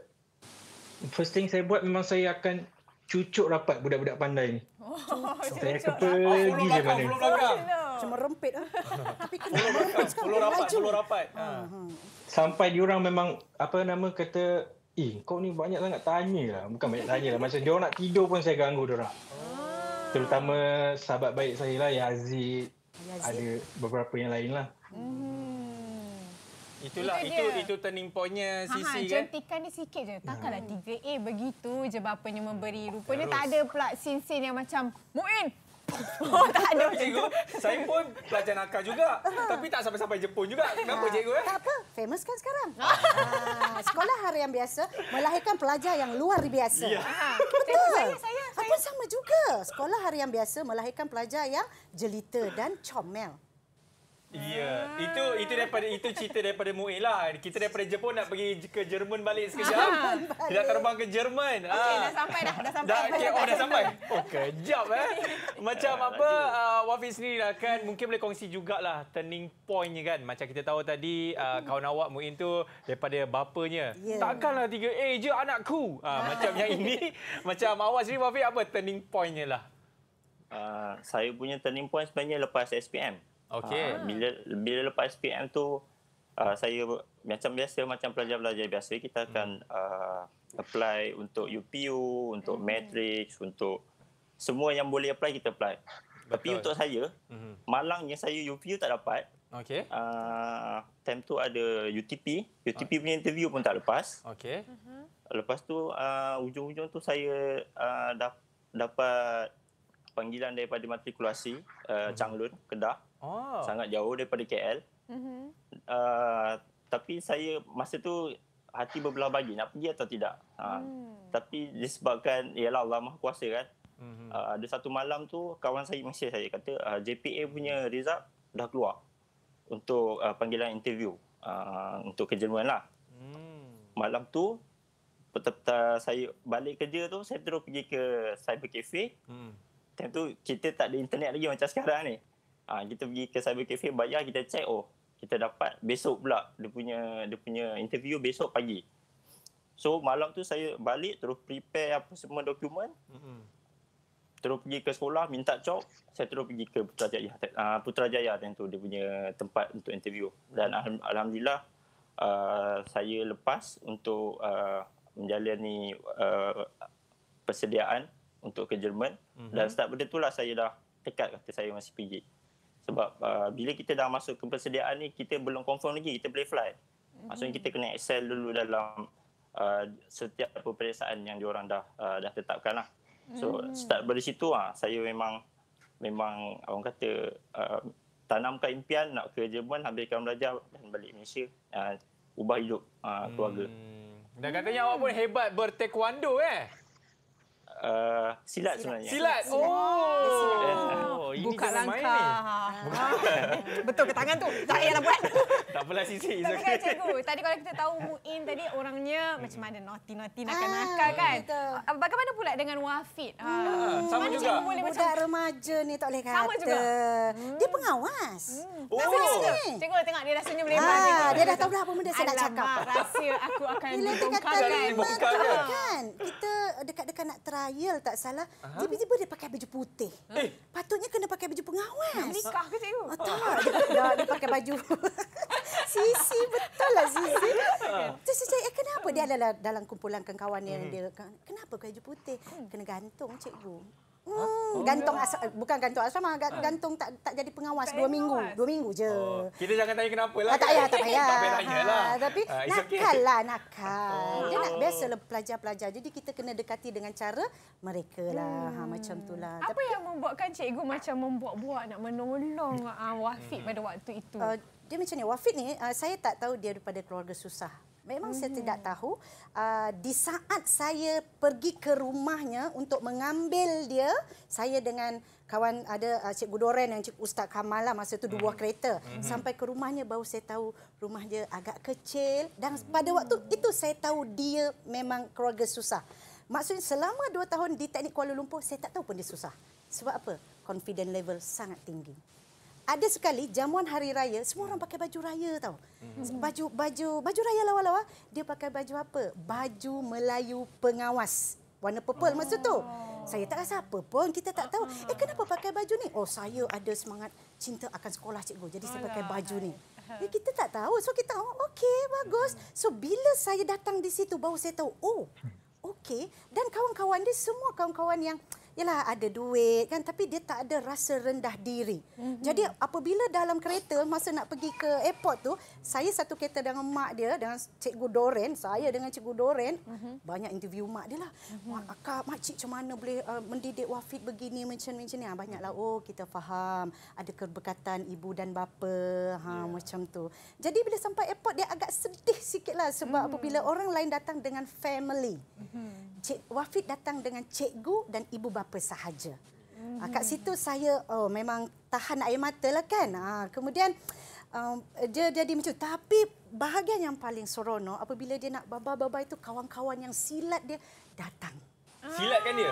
first thing saya buat memang saya akan cucuk rapat budak-budak pandai ni. Oh, saya akan pergi je mana. Cuma rempit lah. Tapi kena follow rapat, follow rapat, follow rapat. Ha. Sampai diorang memang, apa nama kata, eh kau ni banyak sangat tanya lah. Bukan banyak tanya lah. Macam diorang nak tidur pun saya ganggu diorang. Oh. Terutama sahabat baik saya lah, Yazid. Yazid. Ada beberapa yang lain lah. Hmm. Itulah, itu, itu itu turning point-nya Sisi kan. Jentikan ni sikit je. Takkanlah tiga A begitu je bapanya memberi. Rupanya terus tak ada pula scene-scene yang macam, Muin! Oh, tak ada. Cikgu, saya pun pelajar nakal juga. Tapi tak sampai-sampai Jepun juga. Kenapa cikgu? Eh? Tak apa, famous kan sekarang. ah, sekolah harian biasa melahirkan pelajar yang luar biasa. Ya. Betul. Saya, saya, saya. Apa sama juga. Sekolah harian biasa melahirkan pelajar yang jelita dan comel. Ya, ah. itu itu daripada itu cerita daripada Muin lah. Kita daripada Jepun nak pergi ke Jerman balik sekejap. Ah, Kita terbang ke Jerman. Okey, ah. dah sampai dah, dah sampai. Dah, okay, oh, dah sampai. Oh, kejap eh. Macam apa uh, Wafi sendiri lah kan, mungkin boleh kongsi jugalah turning point-nya kan. Macam kita tahu tadi uh, kawan awak Muin tu daripada bapanya. Yeah. Takkanlah tiga A je anakku. Uh, macam yang ini, macam awak sendiri Wafi, apa turning point-nya lah? Uh, saya punya turning point sebenarnya lepas S P M. Okey. Uh, bila bila lepas S P M tu uh, saya macam biasa macam pelajar-pelajar biasa kita akan hmm. uh, apply untuk U P U, untuk hmm. matrix, untuk semua yang boleh apply kita apply. Betul. Tapi untuk saya hmm. malangnya saya U P U tak dapat. Okey. Uh, time tu ada U T P, U T P punya interview pun tak lepas. Okey. Uh-huh. Lepas tu uh, ujung-ujung tu saya uh, dap- dapat panggilan daripada matrikulasi uh, Changlun, Kedah. Oh. Sangat jauh daripada K L. Uh-huh. Uh, tapi saya masa tu hati berbelah bagi nak pergi atau tidak. Uh, hmm. Tapi disebabkan ialah Allah Maha Kuasa kan. Uh-huh. Uh, ada satu malam tu kawan saya mesej saya kata uh, J P A punya result dah keluar untuk uh, panggilan interview uh, untuk ke Jerman lah. Hmm. Malam tu petang saya balik kerja tu saya terus pergi ke cyber cafe. Hmm. Time tu kita tak ada internet lagi macam sekarang ni. Ha, kita pergi ke cyber cafe, bayar, kita check, oh kita dapat besok pula dia punya dia punya interview besok pagi. So malam tu saya balik terus prepare apa semua dokumen. Mm-hmm. Terus pergi ke sekolah minta job, saya terus pergi ke Putrajaya. Uh, Putrajaya tentu dia punya tempat untuk interview. Dan alhamdulillah uh, saya lepas untuk uh, menjalani uh, persediaan untuk ke Jerman. Mm-hmm. Dan start benda itulah saya dah tekad kata saya masih pergi. Sebab uh, bila kita dah masuk ke persediaan ni, kita belum confirm lagi, kita boleh fly. Mm-hmm. Maksudnya kita kena excel dulu dalam uh, setiap peperiksaan yang diorang dah uh, dah tetapkan lah. So mm-hmm. start dari situ lah, saya memang memang orang kata uh, tanamkan impian nak ke Jerman, habiskan belajar dan balik Malaysia, uh, ubah hidup uh, keluarga. Hmm. Dan katanya awak pun hebat bertaekwondo eh? Uh, silat, silat sebenarnya. Silat. Oh. Oh, oh. Buka langkah. Betul ke tangan tu? Tak payahlah buat. Tak apalah Sisi. Tapi kan cikgu, tadi kalau kita tahu Muin tadi orangnya macam mana naughty-naughty nakal-nakal kan. Betul. Bagaimana pula dengan Wafid? Ha. Ah, sama Mana juga. cikgu boleh Budak macam remaja ni tak boleh kata. Sama juga? Dia pengawas. Oh. Cikgu, cikgu tengok dia dah senyum lebar. Ah, cikgu. dia dah tahu dah apa benda saya nak cakap. Alamak, rahsia aku akan Bila dia dibongkar kata kan. lima Dibongkar tahun kan? kan. Kita dekat-dekat nak trial tak salah. Tiba-tiba dia pakai baju putih. Eh. Patutnya kena pakai baju pengawas. Nikah ke cikgu? Oh, tak. Dia, dia, dia pakai baju. Sisi, betul lah Sisi. Terus saya cakap, eh, kenapa dia adalah dalam kumpulan kawan yang dia, kenapa pakai baju putih? Kena gantung cikgu. Hmm, gantung asal, bukan gantung asrama, gantung tak tak jadi pengawas Tak dua jadi minggu, pengawas. dua minggu je. Oh, kita jangan tanya kenapa lah. Ah, tak payah, tak payah. Tak payah tanya lah. Ah, tapi Ah, it's okay. nakal lah, nakal. Oh. Dia nak biasalah pelajar-pelajar. Jadi kita kena dekati dengan cara mereka lah. Ha, macam tu lah. Apa yang membuatkan cikgu macam membuat-buat nak menolong uh, Wafid pada waktu itu? Uh, dia macam ni, Wafid ni uh, saya tak tahu dia daripada keluarga susah. Memang hmm. saya tidak tahu. Uh, di saat saya pergi ke rumahnya untuk mengambil dia, saya dengan kawan ada uh, Cikgu Doren dan Cikgu Ustaz Kamal lah, masa tu dua buah kereta. Hmm. Sampai ke rumahnya baru saya tahu rumah dia agak kecil. Dan pada waktu itu saya tahu dia memang keluarga susah. Maksudnya selama dua tahun di Teknik Kuala Lumpur, saya tak tahu pun dia susah. Sebab apa? Confidence level sangat tinggi. Ada sekali jamuan hari raya, semua orang pakai baju raya tau. Baju baju baju raya lawa-lawa, dia pakai baju apa? Baju Melayu pengawas. Warna purple masa tu. Saya tak rasa apa pun, kita tak tahu. Eh kenapa pakai baju ni? Oh saya ada semangat cinta akan sekolah cikgu. Jadi saya pakai baju ni. Eh, kita tak tahu. So kita oh okey bagus. So bila saya datang di situ baru saya tahu, oh okey. Dan kawan-kawan dia semua kawan-kawan yang yalah ada duit kan, tapi dia tak ada rasa rendah diri. Mm-hmm. Jadi apabila dalam kereta masa nak pergi ke airport tu, saya satu kereta dengan mak dia, dengan Cikgu Doren, saya dengan Cikgu Doren, mm-hmm. banyak interview mak dia lah. Mm-hmm. Akak, makcik macam mana boleh uh, mendidik Wafid begini macam-macam ni. Ha, banyaklah, oh kita faham ada keberkatan ibu dan bapa, ha, yeah. macam tu. Jadi bila sampai airport dia agak sedih sikitlah sebab mm-hmm. apabila orang lain datang dengan family. Mm-hmm. Cik Wafid datang dengan cikgu dan ibu bapa sahaja. Mm-hmm. Kat situ saya oh memang tahan air mata lah kan. Ha, kemudian um, dia jadi macam tapi bahagian yang paling seronok apabila dia nak baba-baba itu kawan-kawan yang silat dia datang. Silat kan dia?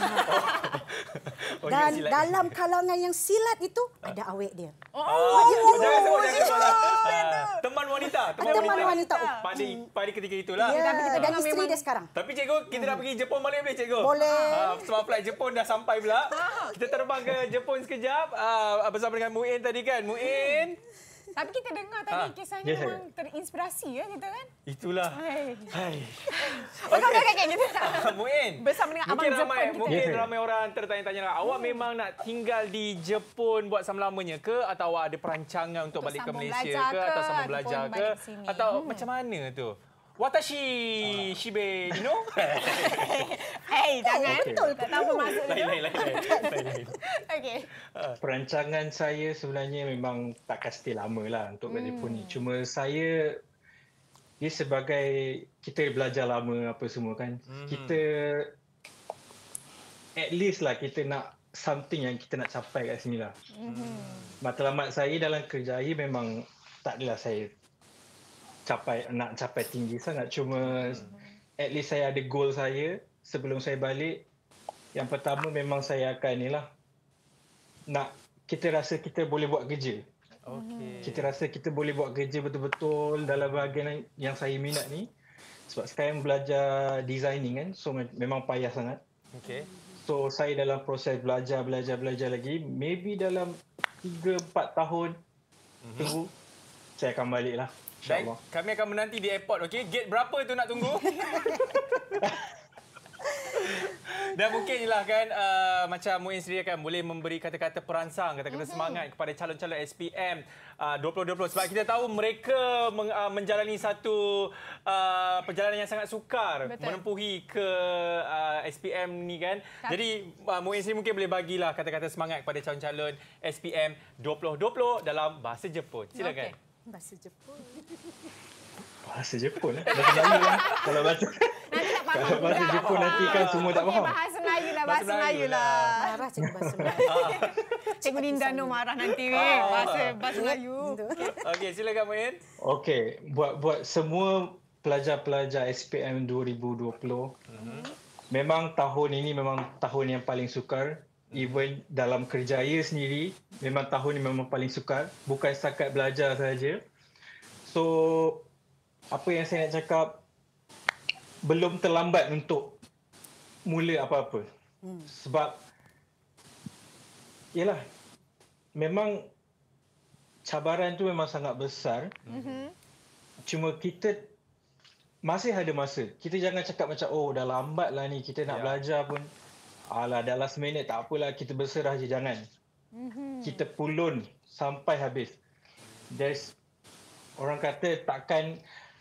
Oh, dan silat dalam dia. Kalangan yang silat itu ada awek dia. Oh, oh, dia, oh jangan sebut, jangan sebut. Ah, teman wanita, teman, teman wanita. wanita. Oh, pada pada ketika itulah. Ya, tapi kita dan isteri memang dia sekarang. Tapi cikgu, kita hmm. dah pergi Jepun boleh boleh cikgu? Boleh. Ah, sebab flight Jepun dah sampai pula. Kita terbang ke Jepun sekejap ah, bersama dengan Muin tadi kan. Muin. Tapi kita dengar tadi ha. kisahnya yes, memang terinspirasi ya kita kan? Itulah. Hai. Hai. Okey okey okey kita. Muin. Bersama dengan abang Jepun ramai, kita. Mungkin yes, ramai orang tertanya-tanya lah, awak memang nak tinggal di Jepun buat selama-lamanya ke atau awak ada perancangan untuk, untuk balik ke Malaysia ke, ke atau sambung belajar ke atau hmm. macam mana tu? Watashi shibe ino? Hei, jangan. Betul. Tak tahu apa maksudnya. Lain, lain, lain. Okey. Perancangan saya sebenarnya memang takkan stay lama lah untuk kat hmm. Jepun ni. Cuma saya, dia sebagai, kita belajar lama apa semua kan. Hmm. Kita, at least lah kita nak something yang kita nak capai kat sini lah. Hmm. Matlamat saya dalam kerjaya memang tak adalah saya capai nak capai tinggi sangat, cuma hmm. at least saya ada goal saya sebelum saya balik. Yang pertama memang saya akan inilah nak kita rasa kita boleh buat kerja. Okay. Kita rasa kita boleh buat kerja betul-betul dalam bahagian yang saya minat ni. Sebab sekarang belajar designing kan, so memang payah sangat. Okay. So saya dalam proses belajar belajar belajar lagi, maybe dalam tiga empat tahun mm-hmm. tunggu saya akan balik lah. Baik, kami akan menanti di airport, okey? Gate berapa tu nak tunggu? Dan mungkin je lah kan, uh, macam Muin sendiri kan boleh memberi kata-kata perangsang, kata-kata mm-hmm. semangat kepada calon-calon S P M uh, dua ribu dua puluh. Sebab kita tahu mereka meng, uh, menjalani satu uh, perjalanan yang sangat sukar. Betul. Menempuhi ke uh, S P M ni kan. Tak. Jadi uh, Muin sendiri mungkin boleh bagilah kata-kata semangat kepada calon-calon S P M dua ribu dua puluh dalam bahasa Jepun. Silakan. Okay. Bahasa Jepun. Bahasa Jepun eh? Bahasa Melayu kan? Kalau bahasa, kalau bahasa Jepun nanti kan semua tak faham. Bahasa Melayu lah, bahasa Melayu lah. Marah cikgu bahasa Melayu. Cikgu Linda no marah nanti weh. Bahasa bahasa Melayu. Okey, silakan Muin. Okey, buat buat semua pelajar-pelajar S P M dua ribu dua puluh. Mm-hmm. Memang tahun ini memang tahun yang paling sukar. Even dalam kerjaya sendiri, memang tahun ini memang paling sukar. Bukan setakat belajar saja. So, apa yang saya nak cakap, belum terlambat untuk mula apa-apa. Hmm. Sebab, yalah, memang cabaran tu memang sangat besar. Mm-hmm. Cuma kita masih ada masa. Kita jangan cakap macam, oh dah lambat lah ni, kita nak yeah. belajar pun. Alah, dah last minute, tak apalah, kita berserah je, jangan. Mm-hmm. Kita pulun sampai habis. There's, orang kata takkan,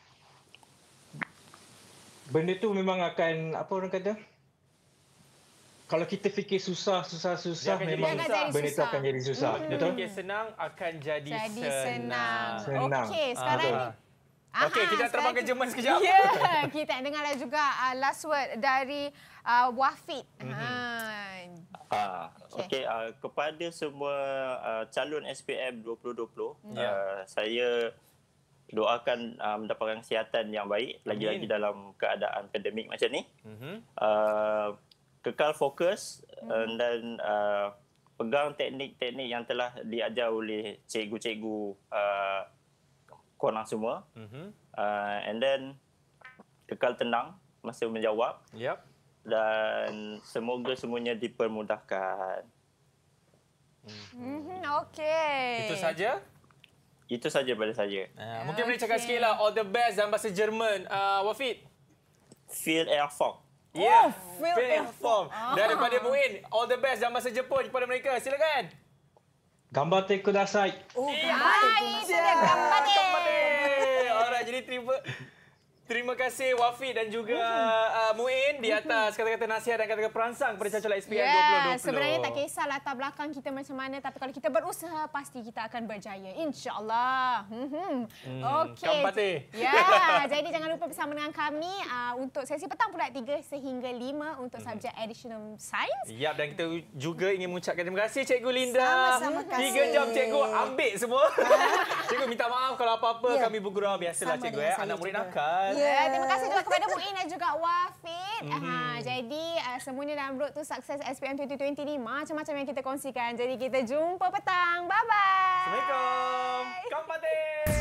benda tu memang akan, apa orang kata? Kalau kita fikir susah, susah, susah, dia memang susah. Benda tu akan jadi susah. Mm-hmm. Betul? Fikir senang akan jadi, jadi senang. senang. Okey, sekarang ah, ni. Okey, kita terbang ke Jerman sekejap. Ya, yeah, kita dengarlah juga uh, last word dari uh, Wafid. Mm-hmm. Ha. Ah, okey, okay, uh, kepada semua uh, calon S P M dua ribu dua puluh, yeah. uh, saya doakan uh, mendapatkan kesihatan yang baik, lagi-lagi dalam keadaan pandemik macam ni. Mm-hmm. Uh, kekal fokus mm-hmm. dan uh, pegang teknik-teknik yang telah diajar oleh cikgu-cikgu uh, korang semua. Mm-hmm. Uh, and then kekal tenang masa menjawab. Yep. Dan semoga semuanya dipermudahkan. Mm-hmm. Okey. Itu saja? Itu saja pada saya. Uh, mungkin okay. boleh cakap sikit lah all the best dalam bahasa Jerman. Uh, Wafid. Viel Erfolg. Ya, yeah. oh, Viel Erfolg. Ah. Daripada Muin, all the best dalam bahasa Jepun kepada mereka. Silakan. Ganbatte kudasai. Oh, ganbatte kudasai. Alright, jadi terima terima kasih Wafid dan juga uh, Muin di atas kata-kata nasihat dan kata-kata perangsang kepada calon S P M yeah, dua ribu dua puluh. Sebenarnya tak kisah latar belakang kita macam mana, tapi kalau kita berusaha pasti kita akan berjaya, insya-Allah. Hmm. Okey. Ganbatte. Ya, jadi jangan lupa bersama dengan kami uh, untuk sesi petang pula tiga sehingga lima untuk subjek additional science. Ya, dan kita juga ingin mengucapkan terima kasih Cikgu Linda. Sama-sama kasih. Tiga jam Cikgu ambil semua. Cikgu minta maaf kalau apa-apa yeah. kami bergurau, biasalah Cikgu ya. Anak murid nakal. Yeah. Terima kasih juga kepada Muin dan juga Wafid. Mm-hmm. Ha, jadi uh, semuanya dalam road to success S P M dua ribu dua puluh ni macam-macam yang kita kongsikan. Jadi kita jumpa petang. Bye-bye. Assalamualaikum. Ganbatte.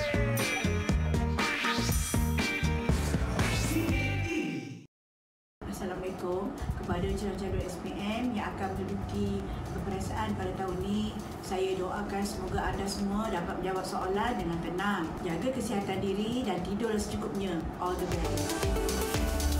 Assalamualaikum kepada calon-calon S P M yang akan menduduki peperiksaan pada tahun ini. Saya doakan semoga anda semua dapat menjawab soalan dengan tenang. Jaga kesihatan diri dan tidurlah secukupnya. All the best.